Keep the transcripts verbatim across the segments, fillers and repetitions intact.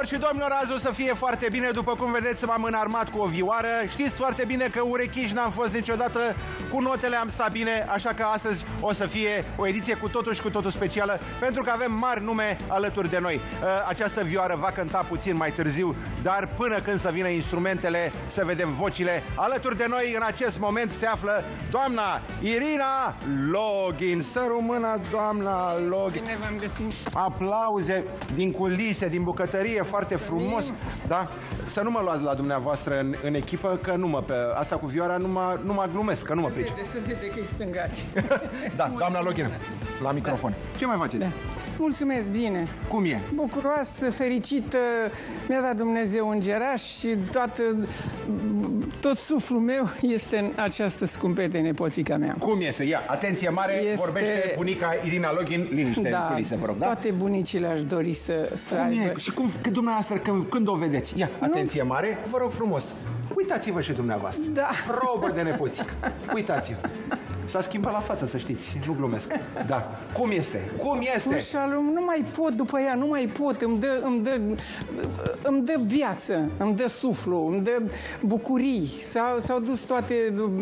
Doamnelor și domnilor, azi o să fie foarte bine. După cum vedeți, m-am înarmat cu o vioară. Știți foarte bine că urechiși n-am fost niciodată. Cu notele am stat bine, așa că astăzi o să fie o ediție cu totul și cu totul specială, pentru că avem mari nume alături de noi. Această vioară va cânta puțin mai târziu, dar până când să vină instrumentele, să vedem vocile, alături de noi în acest moment se află doamna Irina Login. Să rămână doamna Login. Bine v-am găsit. Aplauze din culise, din bucătărie, foarte frumos. Da? Să nu mă luați la dumneavoastră în, în echipă, că nu mă, pe asta cu vioara nu mă, nu mă glumesc, că nu mă pricep. Să vede că e stângaci. Da, doamna Login, la microfon. Da. Ce mai faceți? Da. Mulțumesc, bine. Cum e? Bucuroasă, fericită, mi-a dat Dumnezeu îngeraș și toată, tot suflul meu este în această scumpete nepoțica mea. Cum este? Ia, atenție mare, este... vorbește bunica Irina Login, liniște da, în culise, vă rog, da? Toate bunicile aș dori să, să cum aibă. E? Și cum, dumneavoastră, când, când o vedeți? Ia, atenție mare, vă rog frumos. Uitați-vă și dumneavoastră. Da. Probă de nepoțică. Uitați-vă. S-a schimbat la față, să știți. Nu glumesc. Da. Cum este? Cum este? Șalom, nu mai pot după ea, nu mai pot. Îmi dă, îmi dă, îmi dă viață, îmi dă suflu, îmi dă bucurii. S-au dus toate,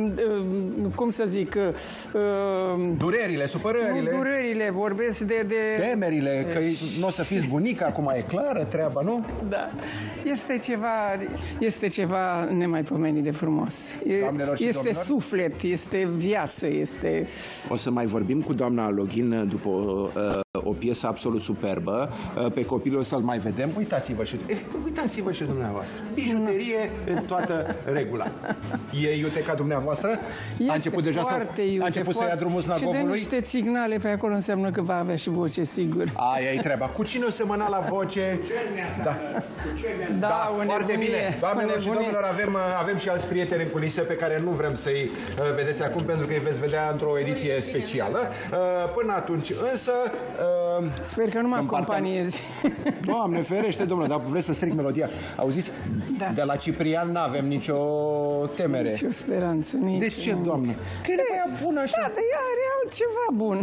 cum să zic... Durerile, supărările. Nu durerile, vorbesc de... de... Temerile, că nu o să fiți bunica, acum e clară treaba, nu? Da. Este ceva, este ceva nemaipomenit de frumos. Este domnilor, suflet, este viață, este... O să mai vorbim cu doamna Login după o, o piesă absolut superbă. Pe copilul o să-l mai vedem. Uitați-vă și, eh, uitați-vă și dumneavoastră. Bijuterie în toată regula. E iute ca dumneavoastră? Este a început deja să, iute, a început să ia drumul snagobului? Și de niște signale pe acolo înseamnă că va avea și voce, sigur. Aia e treaba. Cu cine o semăna la voce? Da, da, da foarte bine. Doamnelor și domnilor, avem, avem și alți prieteni în culise pe care nu vrem să-i uh, vedeți acum, pentru că îi veți vedea într-o ediție specială. Uh, până atunci, însă... Uh, Sper că nu mă acompaniezi. Doamne, ferește, domnule, dar vreți să stric melodia. Auziți? Da. De la Ciprian n-avem nicio temere. Nicio speranță, nici. De ce, doamnă? Că e ea bună așa. Da, dar ea are altceva bun.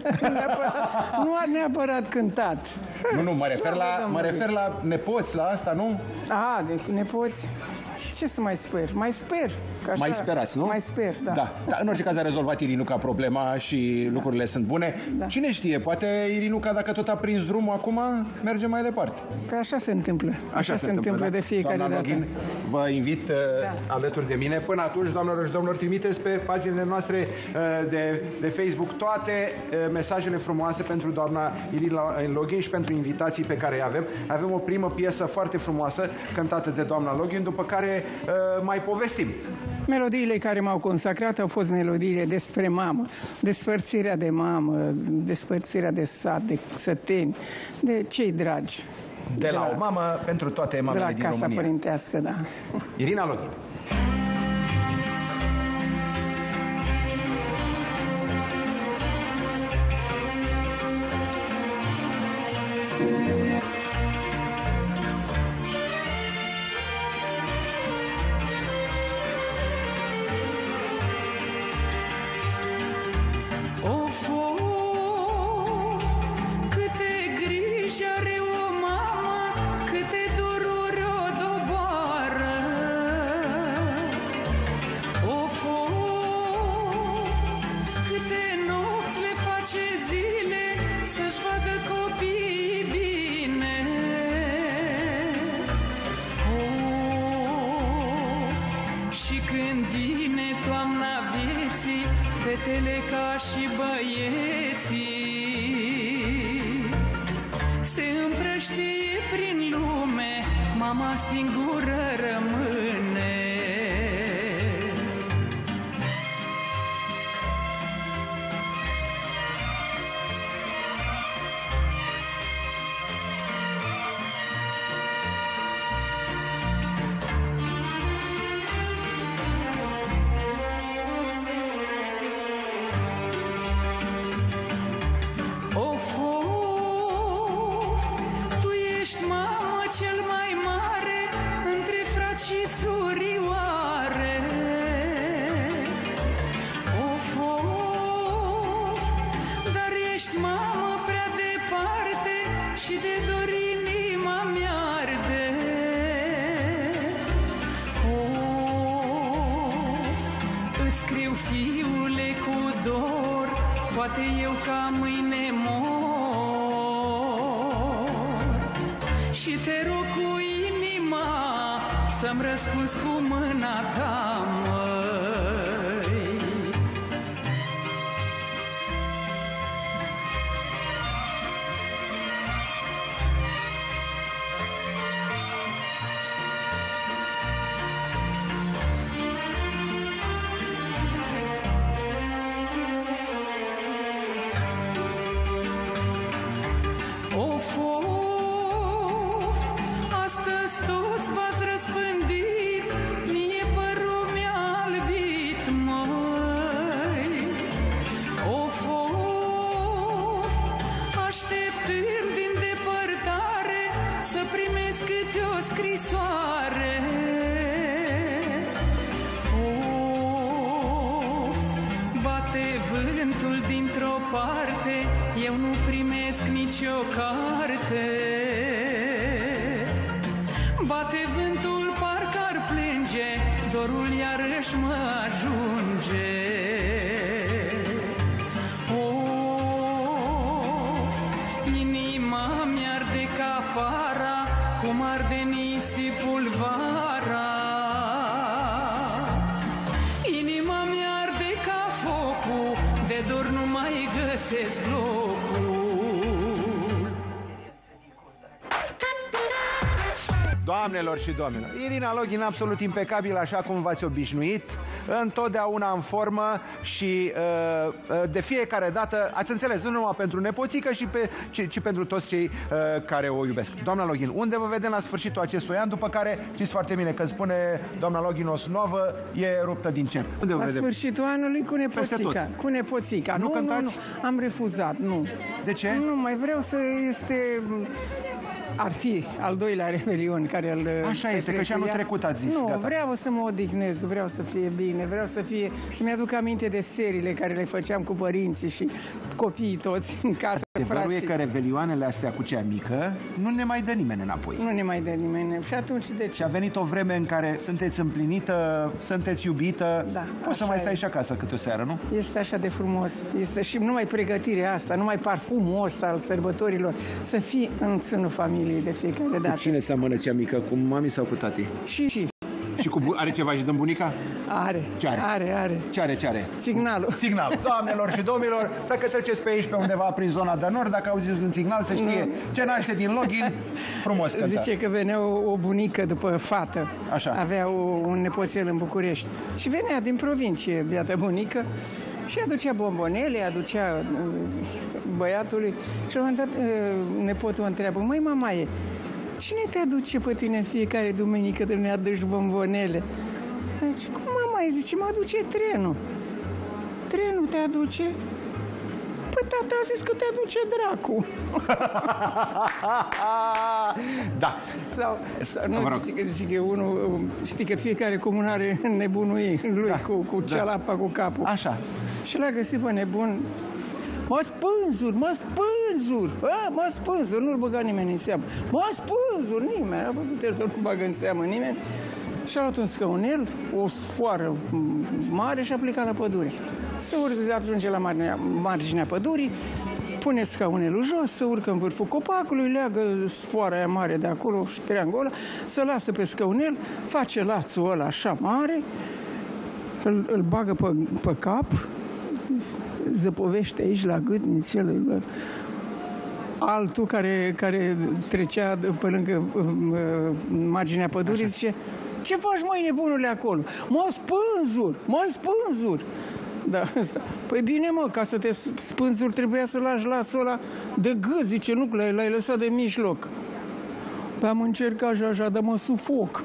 Nu are neapărat cântat. Nu, nu, mă refer, la, mă refer la nepoți, la asta, nu? A, de nepoți. Ce să mai sper? Mai sper. Așa, mai sperați, nu? Mai sper, da. Da. Da. În orice caz a rezolvat Irinuca problema și lucrurile sunt bune. Da. Cine știe, poate Irinuca, dacă tot a prins drumul acum, merge mai departe. Păi așa se întâmplă. Așa, așa se, se întâmplă, întâmplă da? de fiecare Doamna dată. Login, vă invit da. alături de mine. Până atunci, doamnelor și domnilor, trimiteți pe paginile noastre de, de Facebook toate mesajele frumoase pentru doamna Irina Login și pentru invitații pe care îi avem. Avem o primă piesă foarte frumoasă cântată de doamna Login, după care mai povestim. Melodiile care m-au consacrat au fost melodiile despre mamă, despărțirea de mamă, despărțirea de sat, de săteni, de cei dragi. De, de la, la o mamă pentru toate mamele din România. De la casa părintească, da. Irina Login. Fetele ca și băieții se împrăștie prin lume, mama singură rămâne. Și îți scriu, fiule, cu dor, poate eu ca mâine mor. Și te rog cu inima să-mi răspunzi cu mâna ta, măi. Of, of, astăzi toți v-ați răspândit, mie părul mi-a albit, măi. Of, of, așteptând din depărtare să primesc câte o scrisoare. Of, bate vântul dintr-o parte, eu nu primesc nicio carte. Bate vântul, parcă ar plânge, dorul iarăși mă ajunge. Of, inima mi-arde ca para, cum arde nisipul vara. Inima mi-arde ca focul, de dor nu mai găsesc locul. Doamnelor și domnilor, Irina Login absolut impecabil, așa cum v-ați obișnuit, întotdeauna în formă și uh, de fiecare dată, ați înțeles, nu numai pentru nepoțică, și pe, ci, ci pentru toți cei uh, care o iubesc. Doamna Login, unde vă vedem la sfârșitul acestui an, după care știți foarte bine că spune doamna Login o nouă, e ruptă din cer. Unde vă La vedem? sfârșitul anului cu nepoțica. Cu nepoțica. Nu, Nu, cântați? nu, nu, am refuzat, nu. De ce? Nu mai vreau să este... Ar fi al doilea revelion care îl... Așa este, că și anul trecut ați zis. Nu, gata. vreau să mă odihnez, vreau să fie bine, vreau să fie... Să-mi aduc aminte de seriile care le făceam cu părinții și copiii toți în casă. Adevărul e frații. că revelioanele astea cu cea mică nu ne mai dă nimeni înapoi. Nu ne mai dă nimeni. Și atunci de Și ce? a venit o vreme în care sunteți împlinită, sunteți iubită, Da, poți să așa mai stai e. și acasă câte o seară, nu? Este așa de frumos. Este și numai pregătirea asta, numai parfumul ăsta al sărbătorilor, să fii în sânul familiei de fiecare dată. Cine seamănă cea mică, cu mami sau cu tati? Și, și. Și cu bu- are ceva și din bunica? Are. Ce are? Are, are. Ce are, ce are? Signalul. Signal. Doamnelor și domnilor, dacă treceți pe aici, pe undeva prin zona de nord, dacă auziți un signal, să știe ce naște din Login, frumos cântă. Zice că venea o, o bunică după fată. Așa. Avea o, un nepoțel în București. Și venea din provincie, biată bunică, și aducea bombonele, aducea uh, băiatului. Și la un moment dat uh, nepotul o întreabă: măi, mamaie, cine te aduce pe tine în fiecare duminică de ne aduci bombonele? Deci, cum mamaie? Zice, mă aduce trenul. Trenul te aduce? Păi tata a zis că te aduce dracu. Da. Sau, sau nu, Vă rog. zice, că- zice că unul, știi că fiecare comun are nebunul ei, lui, Da, cu, cu da. cealapa, cu capul. Așa. Și l-a găsit pe nebun. Mă spânzuri, mă spânzuri, a, mă spânzuri, nu-l băga nimeni în seamă. Mă spânzuri, nimeni, a văzut el că nu bagă în seamă nimeni. Și-a luat un scăunel, o sfoară mare și a plecat la pădure. Se urcă, ajunge la marginea, marginea pădurii, pune scaunelul jos, se urcă în vârful copacului, leagă sfoara aia mare de acolo și treangul ăla, se lasă pe scăunel, face lațul ăla așa mare, îl, îl bagă pe, pe cap, zăpovește aici la gât nițel. Altul care, care trecea pe lângă uh, marginea pădurii, așa, zice: ce faci, măi, nebunule, acolo? Mă spânzuri, mă spânzuri. Da, asta. Păi bine, mă, ca să te spânzuri trebuia să lași lațul ăla de gât, zice, nu, l-ai, l-ai lăsat de mijloc. Păi am încercat și așa, dar mă sufoc.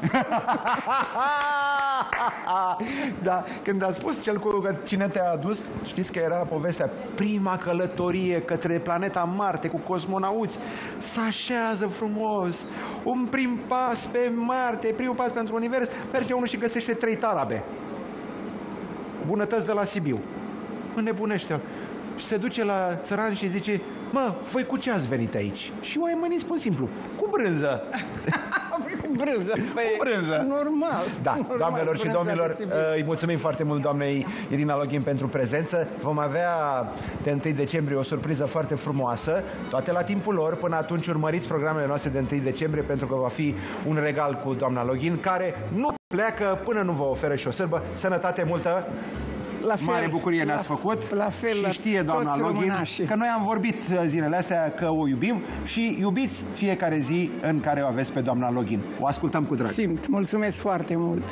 Da, când a spus cel cu cine te-a adus, știți că era povestea, prima călătorie către planeta Marte cu cosmonauți, se așează frumos, un prim pas pe Marte, primul pas pentru univers, merge unul și găsește trei tarabe, bunătăți de la Sibiu, înnebunește și se duce la țăran și zice: mă, voi cu ce ați venit aici? Și oamenii spun simplu: cu brânză. brânză. Cu brânză. Normal. Da, normal, doamnelor și domnilor, îi mulțumim foarte mult doamnei Irina Login pentru prezență. Vom avea de întâi decembrie o surpriză foarte frumoasă, toate la timpul lor. Până atunci urmăriți programele noastre de întâi decembrie, pentru că va fi un regal cu doamna Login, care nu pleacă până nu vă oferă și o sârbă. Sănătate multă! La fel, mare bucurie ne-ați făcut. La fel, și știe doamna Login că noi am vorbit zilele astea că o iubim și iubiți fiecare zi în care o aveți pe doamna Login. O ascultăm cu drag. Simt, mulțumesc foarte mult.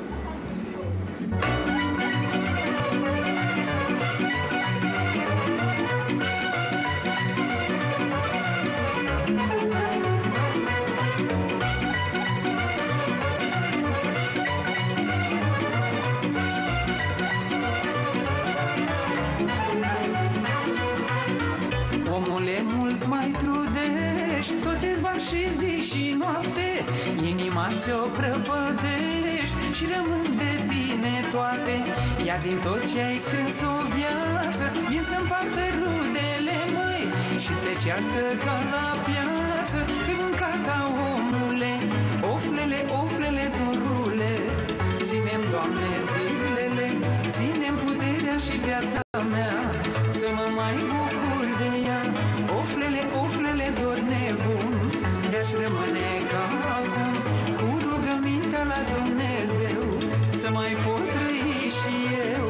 Omule, mult mai trudești, tot îți bagi și zi și noapte, inima ți-o prăpădești și rămân de tine toate. Iar din tot ce ai strâns o viață, vin să împartă rudele, măi, și se ceartă ca la piață, pe mâncata, omule, oflele, oflele, dorule. Ținem, Doamne, zilele, ținem puterea și viața mea, să mă mai bucur de ea. Oflele, oflele, dor nebun, de-aș rămâne ca acum, cu rugămintea la Dumnezeu, să mai pot trăi și eu.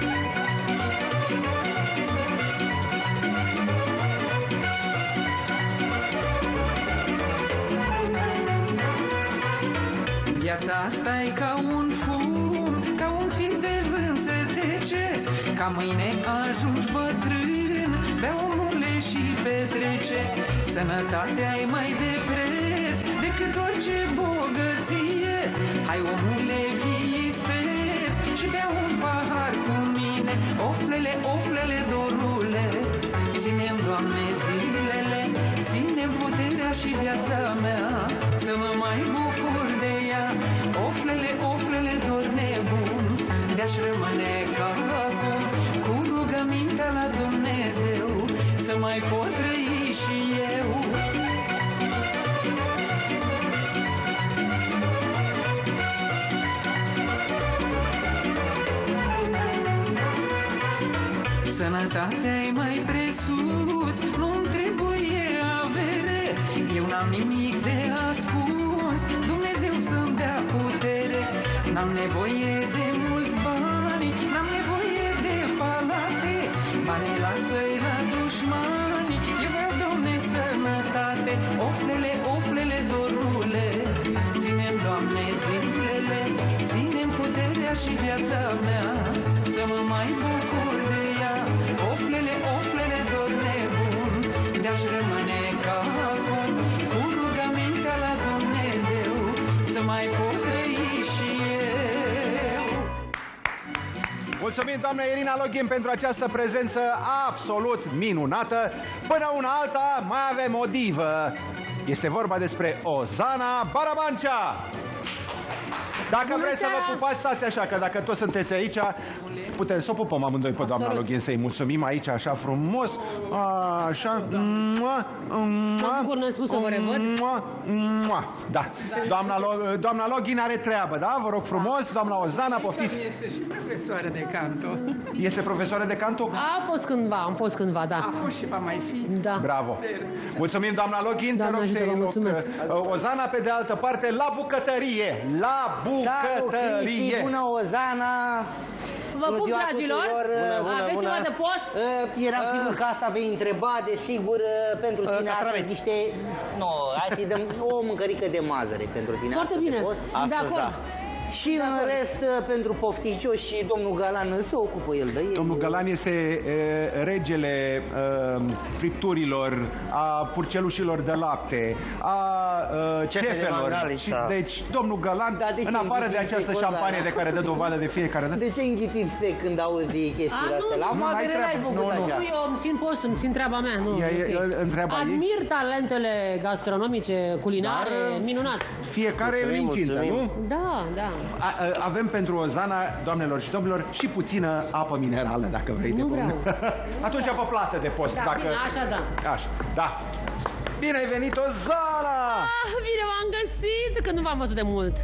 Viața asta e ca un fum, ca un fir de vânt se trece, ca mâine ajungi bătrân, bea, omule, și petrece. Sănătatea e mai de preț decât orice bogăție. Hai, omule, fii isteț și bea un pahar cu mine. Oflele, oflele, dorule, ținem, Doamne, zilele, ținem puterea și viața mea, să mă mai bucur de ea. Oflele, oflele, dor nebun, de-aș rămâne ca acum, cu rugămintea la Dumnezeu, să mai pot trăi și eu. Sănătatea e mai presus, nu-mi trebuie avere, eu n-am nimic de ascuns, Dumnezeu să-mi dea putere. N-am nevoie de mulți bani, n-am nevoie de palate, banii lasă-i la dușmani, eu vreau, Doamne, sănătate. Oflele, oflele, dorule, ținem, Doamne, zilele, ținem puterea și viața mea, să mă mai bucur de ea. Oflele, oflele, dor nebun, de-aș rămâne ca acum, cu rugămintea la Dumnezeu, să mai pot trăi și eu. Mulțumim, doamna Irina Login, pentru această prezență absolut minunată. Până una alta mai avem o divă. Este vorba despre Ozana Barabancea. Dacă Bună vreți seara! să vă pupați, stați așa, că dacă toți sunteți aici, putem să o pupăm amândoi pe doamna Absolut. Login, să-i mulțumim aici așa frumos, așa, mua, mua, bucur, n-am spus să vă revăd. mua, mua. Da, doamna, Lo- doamna Login are treabă, da? Vă rog frumos, doamna Ozana, poftiți. Este și profesoară de canto. Este profesoară de canto? A fost cândva, am fost cândva, da. A fost și va mai fi. Da. Bravo! Mulțumim, doamna Login, te Doamne rog ajută, să-i vă loc. mulțumesc. uh, Ozana, pe de altă parte, la bucătărie. La bucătărie. Bună, Ozana! Vă Bună pup, ziua dragilor! tuturor. Bună, bună, Aveți bună. ceva de post? Uh, Eram sigur că asta vei întreba, desigur, uh, pentru tine Uh, astăzi niște... Nu, hai să-i dăm o mâncărică de mazăre pentru tine. Foarte astăzi bine, de post. sunt de acord. Și în rest, uh, pentru pofticioși, și domnul Galan se ocupă el de ei. Domnul Galan este e, regele e, fripturilor, a purcelușilor de lapte, a e, Cefe de cefelor. Mangalița. Și, deci, domnul Galan, Da, de ce în afară de înghitim această secul, șampanie da? de care dă dovadă de fiecare dată, De ce înghitim sec când auzi chestiile A, nu, astea? La nu, n-ai mazăre treabă. n-ai făcut Nu, nu. așa. Nu, eu îmi țin postul, îmi țin treaba mea. Nu, Ea e- ok. întreaba ei. Admir talentele gastronomice, culinare, Dar- minunat. fiecare îl incintă, nu? Da, da. A, a, avem pentru Ozana, doamnelor și domnilor, și puțină apă minerală, dacă vrei. Nu de vreau. bun. Atunci apă plată de post. Da, dacă... bine, așa da. Așa, da. Bine ai venit, Ozana! Ah, bine v-am găsit, că nu v-am văzut de mult.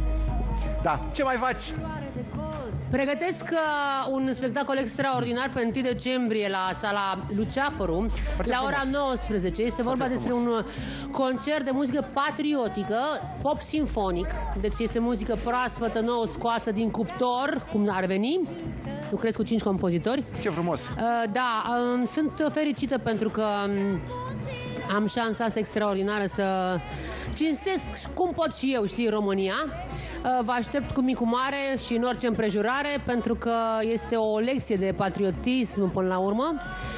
Da, ce mai faci? Pregătesc uh, un spectacol extraordinar pe întâi decembrie la sala Luceafăru, Foarte la ora frumos. nouăsprezece. Este vorba Foarte despre un concert de muzică patriotică, pop simfonic. Deci este muzică proaspătă, nouă, scoasă din cuptor, cum ar veni. Lucrez cu cinci compozitori. Ce frumos! Uh, da, um, sunt fericită pentru că um, am șansa asta extraordinară să cinstesc cum pot și eu, știi, România. Uh, vă aștept cu micu mare și în orice împrejurare, pentru că este o lecție de patriotism până la urmă.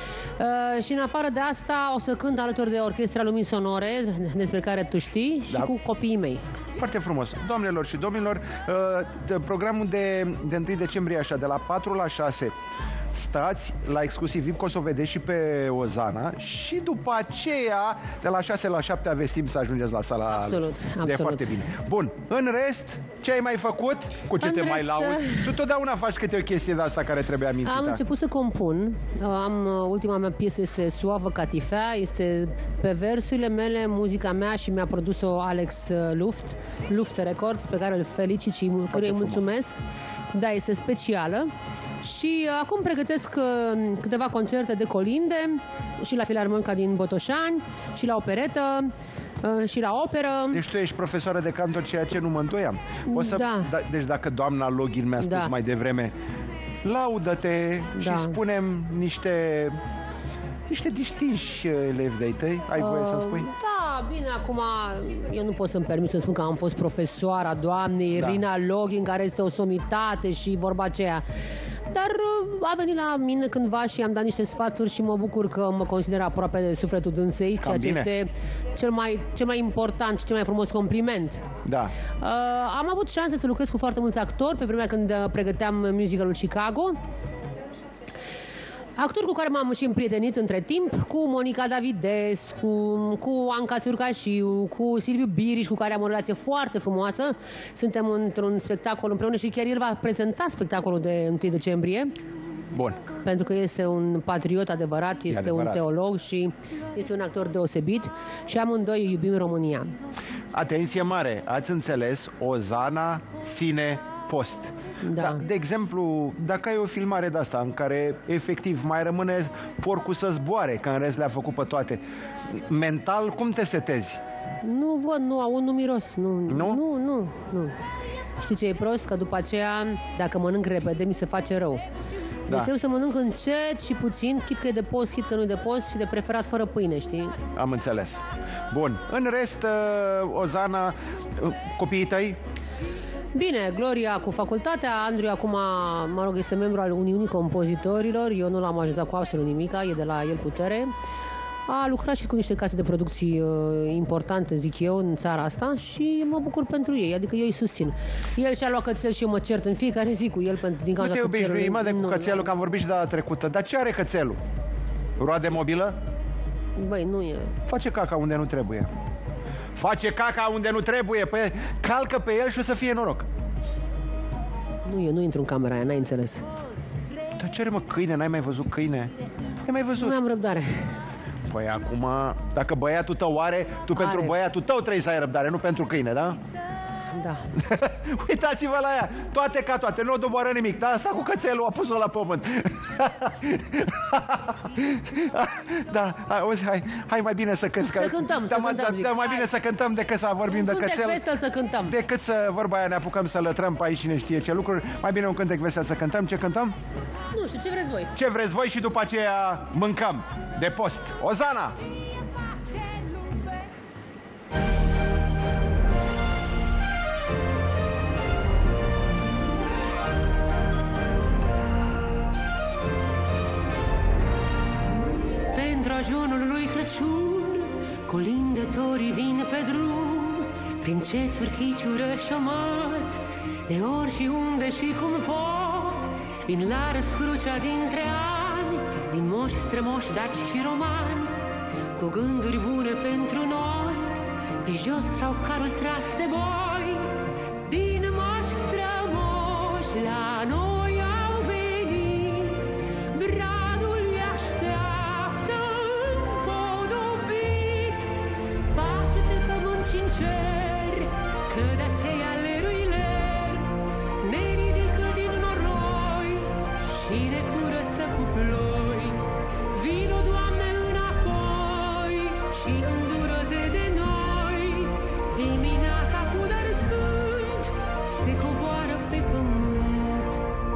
Uh, și în afară de asta o să cânt alături de Orchestra Lumini Sonore, despre care tu știi, și Da. cu copiii mei. Foarte frumos. Doamnelor și domnilor, uh, de, programul de, de întâi decembrie, așa, de la patru la șase, stați la exclusiv V I P, că o să o vedeți și pe Ozana, și după aceea, de la șase la șapte, aveți timp să ajungeți la sala. Absolut, De absolut. foarte bine. Bun, în rest, ce ai mai făcut? Cu ce În te mai rest, lauzi? Tu totdeauna faci câte o chestie de asta care trebuie amintită. Am început să compun. Am, ultima mea piesă este Suavă Catifea, este pe versurile mele, muzica mea, și mi-a produs-o Alex Luft, Luft Records, pe care îl felicit și căruia îi frumos. mulțumesc. Da, este specială. Și uh, acum pregătesc uh, câteva concerte de colinde și la Filarmonica din Botoșani, și la operetă, uh, și la operă. Deci tu ești profesoară de canto, ceea ce nu mă îndoiam. O să, Da. da, deci dacă doamna Login mi-a spus Da. mai devreme, laudă-te Da. și spunem niște niște distinși elevi de-ai tăi. Ai voie să spui? Da, bine, acum eu nu pot să-mi permit să spun că am fost profesoara doamnei Da. Irina Login, care este o somitate și vorba aceea. Dar uh, a venit la mine cândva și i-am dat niște sfaturi și mă bucur că mă consideră aproape de sufletul dânsei, ceea ce bine. este cel mai, cel mai important și cel mai frumos compliment. Da. Uh, am avut șanse să lucrez cu foarte mulți actori pe vremea când uh, pregăteam musicalul Chicago. Actori cu care m-am și împrietenit între timp, cu Monica Davidescu, cu Anca Țurcașiu, cu Silviu Biriș, cu care am o relație foarte frumoasă. Suntem într-un spectacol împreună și chiar el va prezenta spectacolul de întâi decembrie, Bun. pentru că este un patriot adevărat, este adevărat. un teolog și este un actor deosebit și amândoi iubim România. Atenție mare, ați înțeles, Ozana ține post. Da. De exemplu, dacă ai o filmare de asta în care efectiv mai rămâne porcul să zboare, că în rest le-a făcut pe toate, mental cum te setezi? Nu văd, nu aud, nu miros. Nu, Nu? nu, nu, nu. Știi ce e prost? Că după aceea, dacă mănânc repede, mi se face rău. Deci Da. trebuie să mănânc încet și puțin, chit că e de post, chit că nu e de post, și de preferat fără pâine, știi? Am înțeles. Bun, în rest, uh, Ozana, uh, copiii tăi? Bine, Gloria cu facultatea, Andrew acum, mă rog, este membru al Uniunii Compozitorilor, eu nu l-am ajutat cu absolut nimica, e de la el putere. A lucrat și cu niște case de producții uh, importante, zic eu, în țara asta, și mă bucur pentru ei, adică eu îi susțin. El și-a luat cățel și eu mă cert în fiecare zi cu el pentru, din Nu cauza te iubești, cățelului. mă, de cu Nu, cățelul, că am vorbit și data trecută. Dar ce are cățelul? Roade mobilă? Băi, nu e. Face caca unde nu trebuie. Face caca unde nu trebuie, pe, calcă pe el și o să fie noroc. Nu, eu nu intru în camera aia, n-ai înțeles. Dar ce are, mă, câine? N-ai mai văzut câine? Ai mai Nu văzut? am răbdare. Păi acum, dacă băiatul tău are, tu Are. pentru băiatul tău trebuie să ai răbdare, nu pentru câine, da? Da. Uitați-vă la ea, toate ca toate, nu o doboară nimic, dar asta cu cățelul a pus-o la pământ. Da, auzi, hai, hai mai bine să cânti. Să cântăm, să da, cântăm, da, zic. da, mai Hai. bine să cântăm decât să vorbim de Un cântec cățel. vesel să cântăm. Decât să, vorba aia, ne apucăm să lătrăm pe aici, cine știe ce lucruri. Mai bine un cântec vesel să cântăm. Ce cântăm? Nu știu, ce vreți voi? Ce vreți voi și după aceea mâncăm de post. Ozana! Pentru ajunul lui Crăciun, colindătorii vin pe drum, prin cețuri, chiciură și omat, de ori și unde și cum pot, vin la răscrucea dintre ani, din moși, strămoși, daci și romani, cu gânduri bune pentru noi, pe jos sau carul tras de boi, din moși, strămoși, la noi au venit, bradul îi așteaptă împodobit, și ne curăță cu ploi. Vino, Doamne, înapoi și îndură-te de noi. Dimineața cu dar sfânt se coboară pe pământ.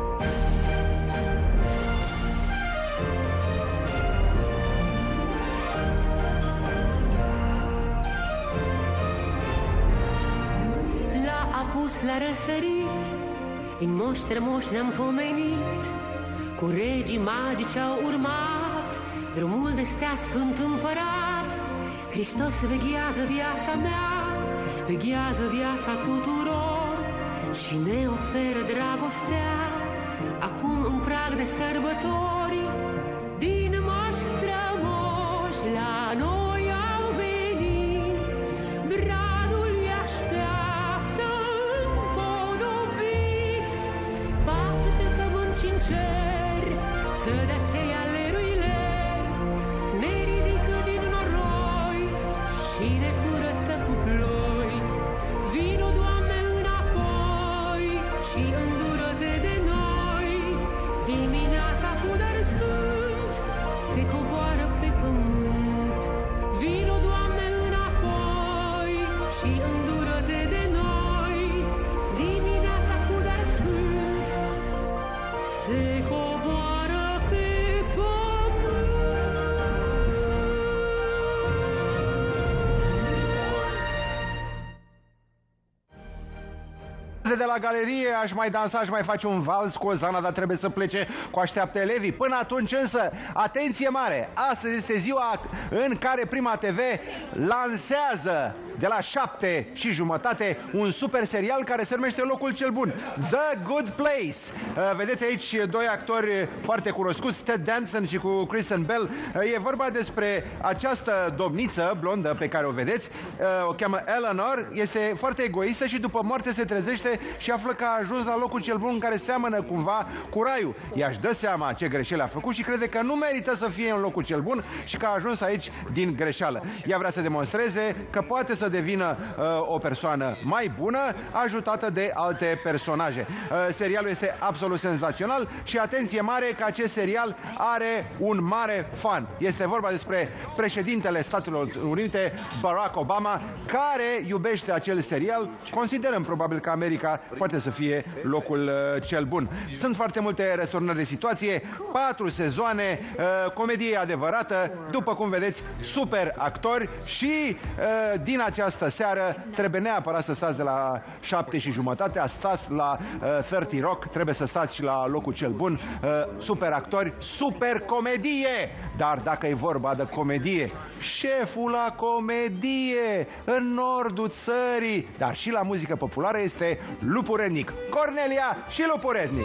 L-a apus, l-a răsărit, în moș strămoș ne-am pomenit, cu regii magici au urmat drumul de stea Sfânt Împărat. Hristos veghează viața mea, veghează viața tuturor și ne oferă dragostea acum în prag de sărbători. Din moși strămoși la noi au venit, bradul îi așteaptă împodobit. Pace pe pământ și în cer, că de aceea leruile ne ridică din noroi și ne curăță cu ploi. Vino, Doamne, înapoi și îndură-te de noi. Dimineața cu dar sfânt se coboară pe pământ. Vino, Doamne, înapoi și îndură-te de noi. Dimineața cu dar sfânt se coboară pe pământ. De la galerie aș mai dansa, aș mai face un vals cu Ozana, dar trebuie să plece cu așteaptă elevii. Până atunci însă, atenție mare! Astăzi este ziua în care Prima T V lansează de la șapte și jumătate un super serial care se numește Locul cel Bun, The Good Place. Vedeți aici doi actori foarte cunoscuți, Ted Danson și cu Kristen Bell. E vorba despre această domniță blondă pe care o vedeți, o cheamă Eleanor, este foarte egoistă și după moarte se trezește și află că a ajuns la locul cel bun, care seamănă cumva cu raiul. Ea își dă seama ce greșeli a făcut și crede că nu merită să fie în locul cel bun și că a ajuns aici din greșeală. Ea vrea să demonstreze că poate să devină uh, o persoană mai bună, ajutată de alte personaje. Uh, serialul este absolut senzațional și atenție mare că acest serial are un mare fan. Este vorba despre președintele Statelor Unite, Barack Obama, care iubește acel serial. Considerăm probabil că America poate să fie locul uh, cel bun. Sunt foarte multe răsturnări de situație, patru sezoane, uh, comedie adevărată, după cum vedeți, super actori și uh, din această seară trebuie neapărat să stați de la șapte și jumătate, a stați la uh, treizeci Rock, trebuie să stați și la locul cel bun, uh, super actori, super comedie, dar dacă e vorba de comedie, șeful la comedie în nordul țării, dar și la muzică populară este Lupu Rednic. Cornelia și Lupu Rednic.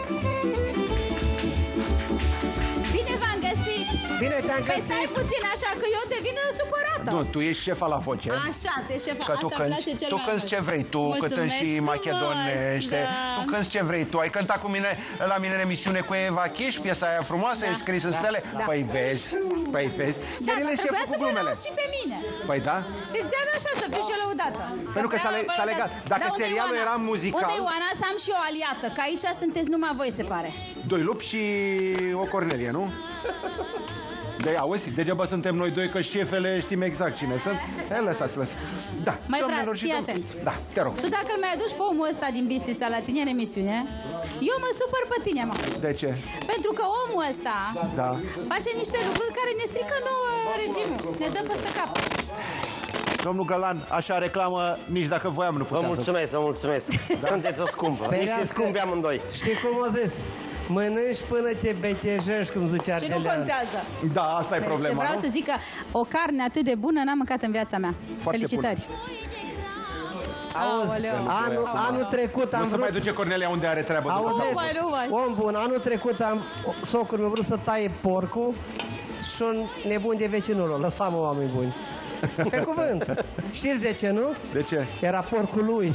Bine v-am găsit! Bine te-am Păi găsit! stai puțin așa, că eu devin supărată. Nu, tu ești șefa la voce. Așa, te șefa, Că tu asta îmi place cânti, cel tu mai cânti mult. ce vrei tu, Mulțumesc cântând și frumos, machedonește. da. Tu cânti ce vrei tu. Ai cântat cu mine la mine în emisiune cu Eva Chiș, piesa aia frumoasă, Da, e scris în da, stele. da. Păi vezi, păi vezi. Da, Iar el e trebuia șeful să cu mă glumele. las și pe mine. Păi da? Simțeam așa să fiu și eu lăudată. Pentru că s-a le- s-a legat. Dacă Da, unde e serialul Ioana? era muzical- Unde e Ioana? Să am și eu o aliată, că aici sunteți numai voi, se pare. Doi lupi și o Cornelie, nu? De, auzi, degeaba suntem noi doi, că șefele știm exact cine sunt. E, lăsați, lăsați. Da, Mai doamnelor frate, și fii domnilor. atent. Da, te rog. Tu dacă îl mai aduci pe omul ăsta din Bistrița la tine în emisiune, eu mă supăr pe tine, mă. De ce? Pentru că omul ăsta Da. face niște lucruri care ne strică nouă regimul. Ne dă peste cap. Domnul Galan, așa reclamă, nici dacă voiam nu Vă puteam să... mulțumesc, vă mulțumesc. Sunteți o scumpă. Niște scumpi amândoi. Știi cum o zis? Mănânci până te betejești, cum zicea Și nu Ardelean. contează. Da, asta e Ce problema, vreau nu? să zic că o carne atât de bună n-am mâncat în viața mea. Foarte Felicitări. Auzi, Aoleu. anul, anul trecut am Nu se vrut... mai duce Cornelia unde are treabă. după Auzi, capul. Nu mai, nu mai. om bun, anul trecut am... Socrul meu vrut să taie porcul și un nebun de vecinul ăla. Lăsa-mă, oameni buni. Pe cuvânt. Știți de ce, nu? De ce? Era porcul lui.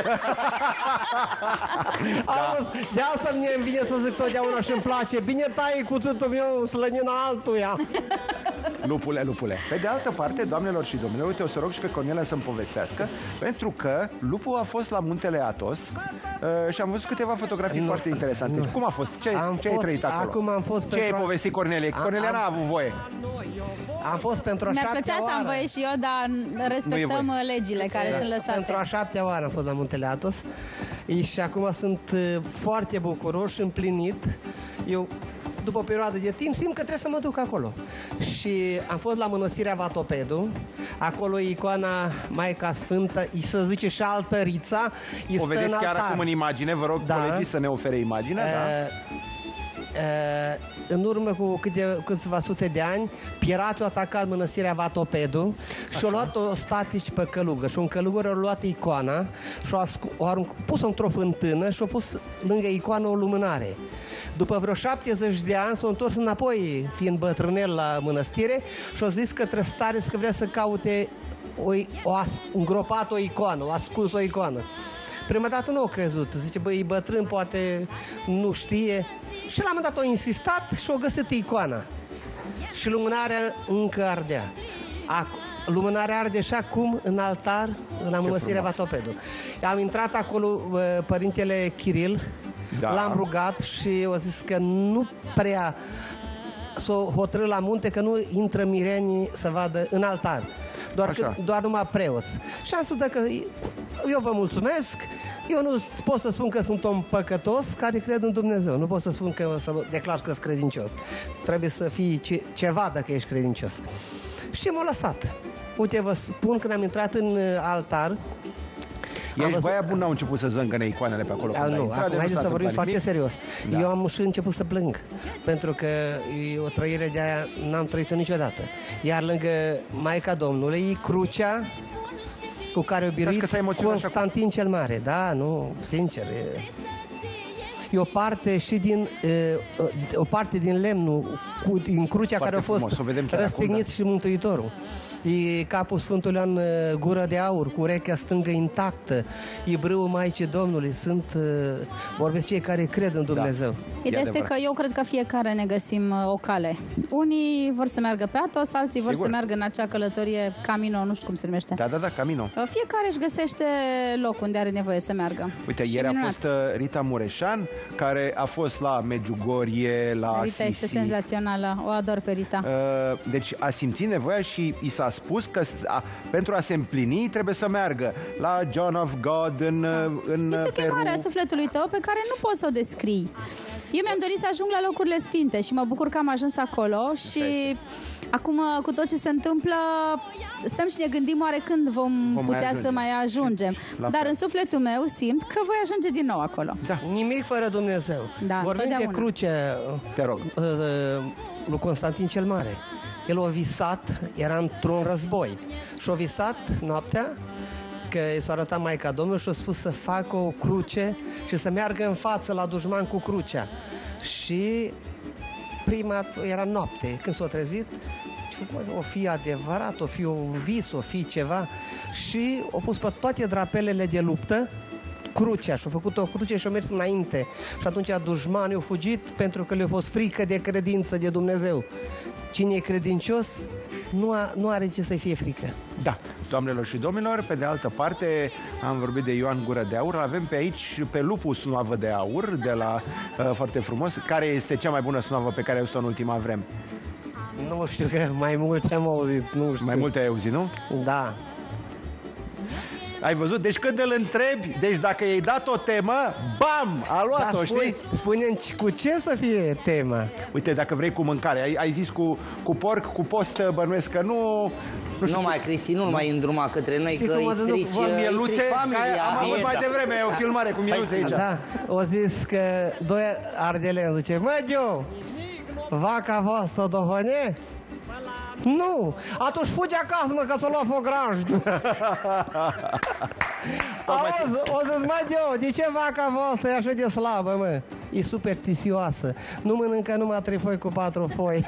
Auzi, de asta mie îmi vine să zic totdeauna și îmi place. Bine taie cu tâtul meu slănina altuia. Lupule, lupule. Pe de altă parte, doamnelor și domnilor, uite, o să rog și pe Cornelia să-mi povestească, pentru că lupul a fost la Muntele Athos uh, și am văzut câteva fotografii nu, foarte interesante. Nu. Cum a fost? Ce, am ce ai fost, trăit acolo? Acum am fost ce ai povestit, Cornelia? Cornelia n-a avut voie. Am fost pentru a Mi-ar șaptea plăcea să am oară. voie și eu, dar respectăm legile care sunt lăsate. Pentru a șaptea oară am fost la Muntele Athos și acum sunt uh, foarte bucuros și împlinit. Eu, după o perioadă de timp, simt că trebuie să mă duc acolo. Și am fost la Mănăstirea Vatopedu, acolo e icoana Maica Sfântă, îi se zice și altărița, O vedeți chiar acum în imagine, vă rog, Da. colegii, să ne ofere imaginea. Uh, Da? uh, în urmă cu câte, câțiva sute de ani, pirații au atacat Mănăstirea Vatopedu și au luat-o statici pe călugăr. Și un călugăr a luat icoana și au arunc, pus-o într-o fântână și au pus lângă icoană o lumânare. După vreo șaptezeci de ani s-a întors înapoi, fiind bătrânel la mănăstire, și a zis că trăstare că vrea să caute o, o as, îngropat o icoană, o ascuns o icoană. Prima dată nu au crezut. Zice, băi, e bătrân, poate nu știe. Și la un moment dat au insistat și au găsit icoana. Și lumânarea încă ardea. Ac- lumânarea arde și acum în altar, la Mănăstirea Vatopedu. Am intrat acolo, părintele Chiril, Da. l-am rugat și au zis că nu prea s-o hotărât la munte, că nu intră mirenii să vadă în altar. Doar, că, doar numai preoți. Și am zis, dacă eu vă mulțumesc, eu nu pot să spun că sunt om păcătos care cred în Dumnezeu. Nu pot să spun că să declar că sunt credincios. Trebuie să fii ce, ceva dacă ești credincios. Și m-a lăsat. Uite, vă spun că am intrat în altar. Ești văzut... băia bun, n-au început să zângăne icoanele pe acolo. Da, nu, acum haideți să vorbim foarte serios. Da. Eu am și început să plâng, pentru că e o trăire de aia n-am trăit-o niciodată. Iar lângă Maica Domnului e crucea cu care o biruit Constantin cel Mare. Da, nu, sincer. E, e o parte și din e, o parte din lemnul cu, din crucea foarte care a fost răstignit da. și Mântuitorul. E capul Sfântului Ioan, gură de aur, cu urechea stângă intactă, e brâul Maicii Domnului. Sunt, vorbesc cei care cred în Dumnezeu. Da. Ideea este că eu cred că fiecare ne găsim o cale. Unii vor să meargă pe Athos, alții vor Sigur. să meargă în acea călătorie Camino, nu știu cum se numește. Da, da, da, Camino. Fiecare își găsește loc unde are nevoie să meargă. Uite, și ieri minunat. a fost Rita Mureșan, care a fost la Medjugorje, la Rita Sisi. este senzațională, o ador pe Rita. Uh, deci a simțit nevoia și i s-a spus că a, pentru a se împlini trebuie să meargă la John of God în, da. în Este o chemare a sufletului tău pe care nu poți să o descrii. Eu mi-am dorit să ajung la locurile sfinte și mă bucur că am ajuns acolo și acum cu tot ce se întâmplă stăm și ne gândim oare când vom, vom putea mai să mai ajungem. Dar în sufletul meu simt că voi ajunge din nou acolo. Da. Nimic fără Dumnezeu. Da, vorbim de cruce, te rog, uh, lui Constantin cel Mare. El a visat, era într-un război și a visat noaptea că i s-a arătat Maica Domnului și a spus să facă o cruce și să meargă în față la dușman cu crucea. Și prima era noapte, când s-a trezit, o fi adevărat, o fi un vis, o fi ceva, și a pus pe toate drapelele de luptă crucea și a făcut o cruce și a mers înainte. Și atunci dușmanii au fugit pentru că le-a fost frică de credință de Dumnezeu. Cine e credincios nu, a, nu are ce să-i fie frică. Da, doamnelor și domnilor, pe de altă parte am vorbit de Ioan Gură de Aur, avem pe aici pe lupul sunoavă de aur, de la uh, foarte frumos. Care este cea mai bună sunoavă pe care ai auzit-o în ultima vreme? Nu știu, că mai multe am auzit, nu știu. Mai multe ai auzit, nu? Da. Ai văzut? Deci când îl întrebi, deci dacă i-ai dat o temă, bam, a luat-o, da, știi? Spune-mi cu ce să fie tema. Uite, dacă vrei cu mâncare, ai, ai zis cu, cu porc, cu post, bănuiesc că nu... Nu, nu mai, Cristi, nu, nu mai îndruma către noi, știi că îi strici, mieluțe, familia. Am avut mai devreme o filmare cu mieluțe aici. Da, o zis că doi ardeleni zice, mă, Gio, vaca voastră dohone? Nu! Atunci fugi acasă, mă, că ți-o lua fograjul. O zis, mă, Dio, de ce vaca voastră e așa de slabă, mă? e superstițioasă. Nu mănâncă numai trei foi cu patru foi.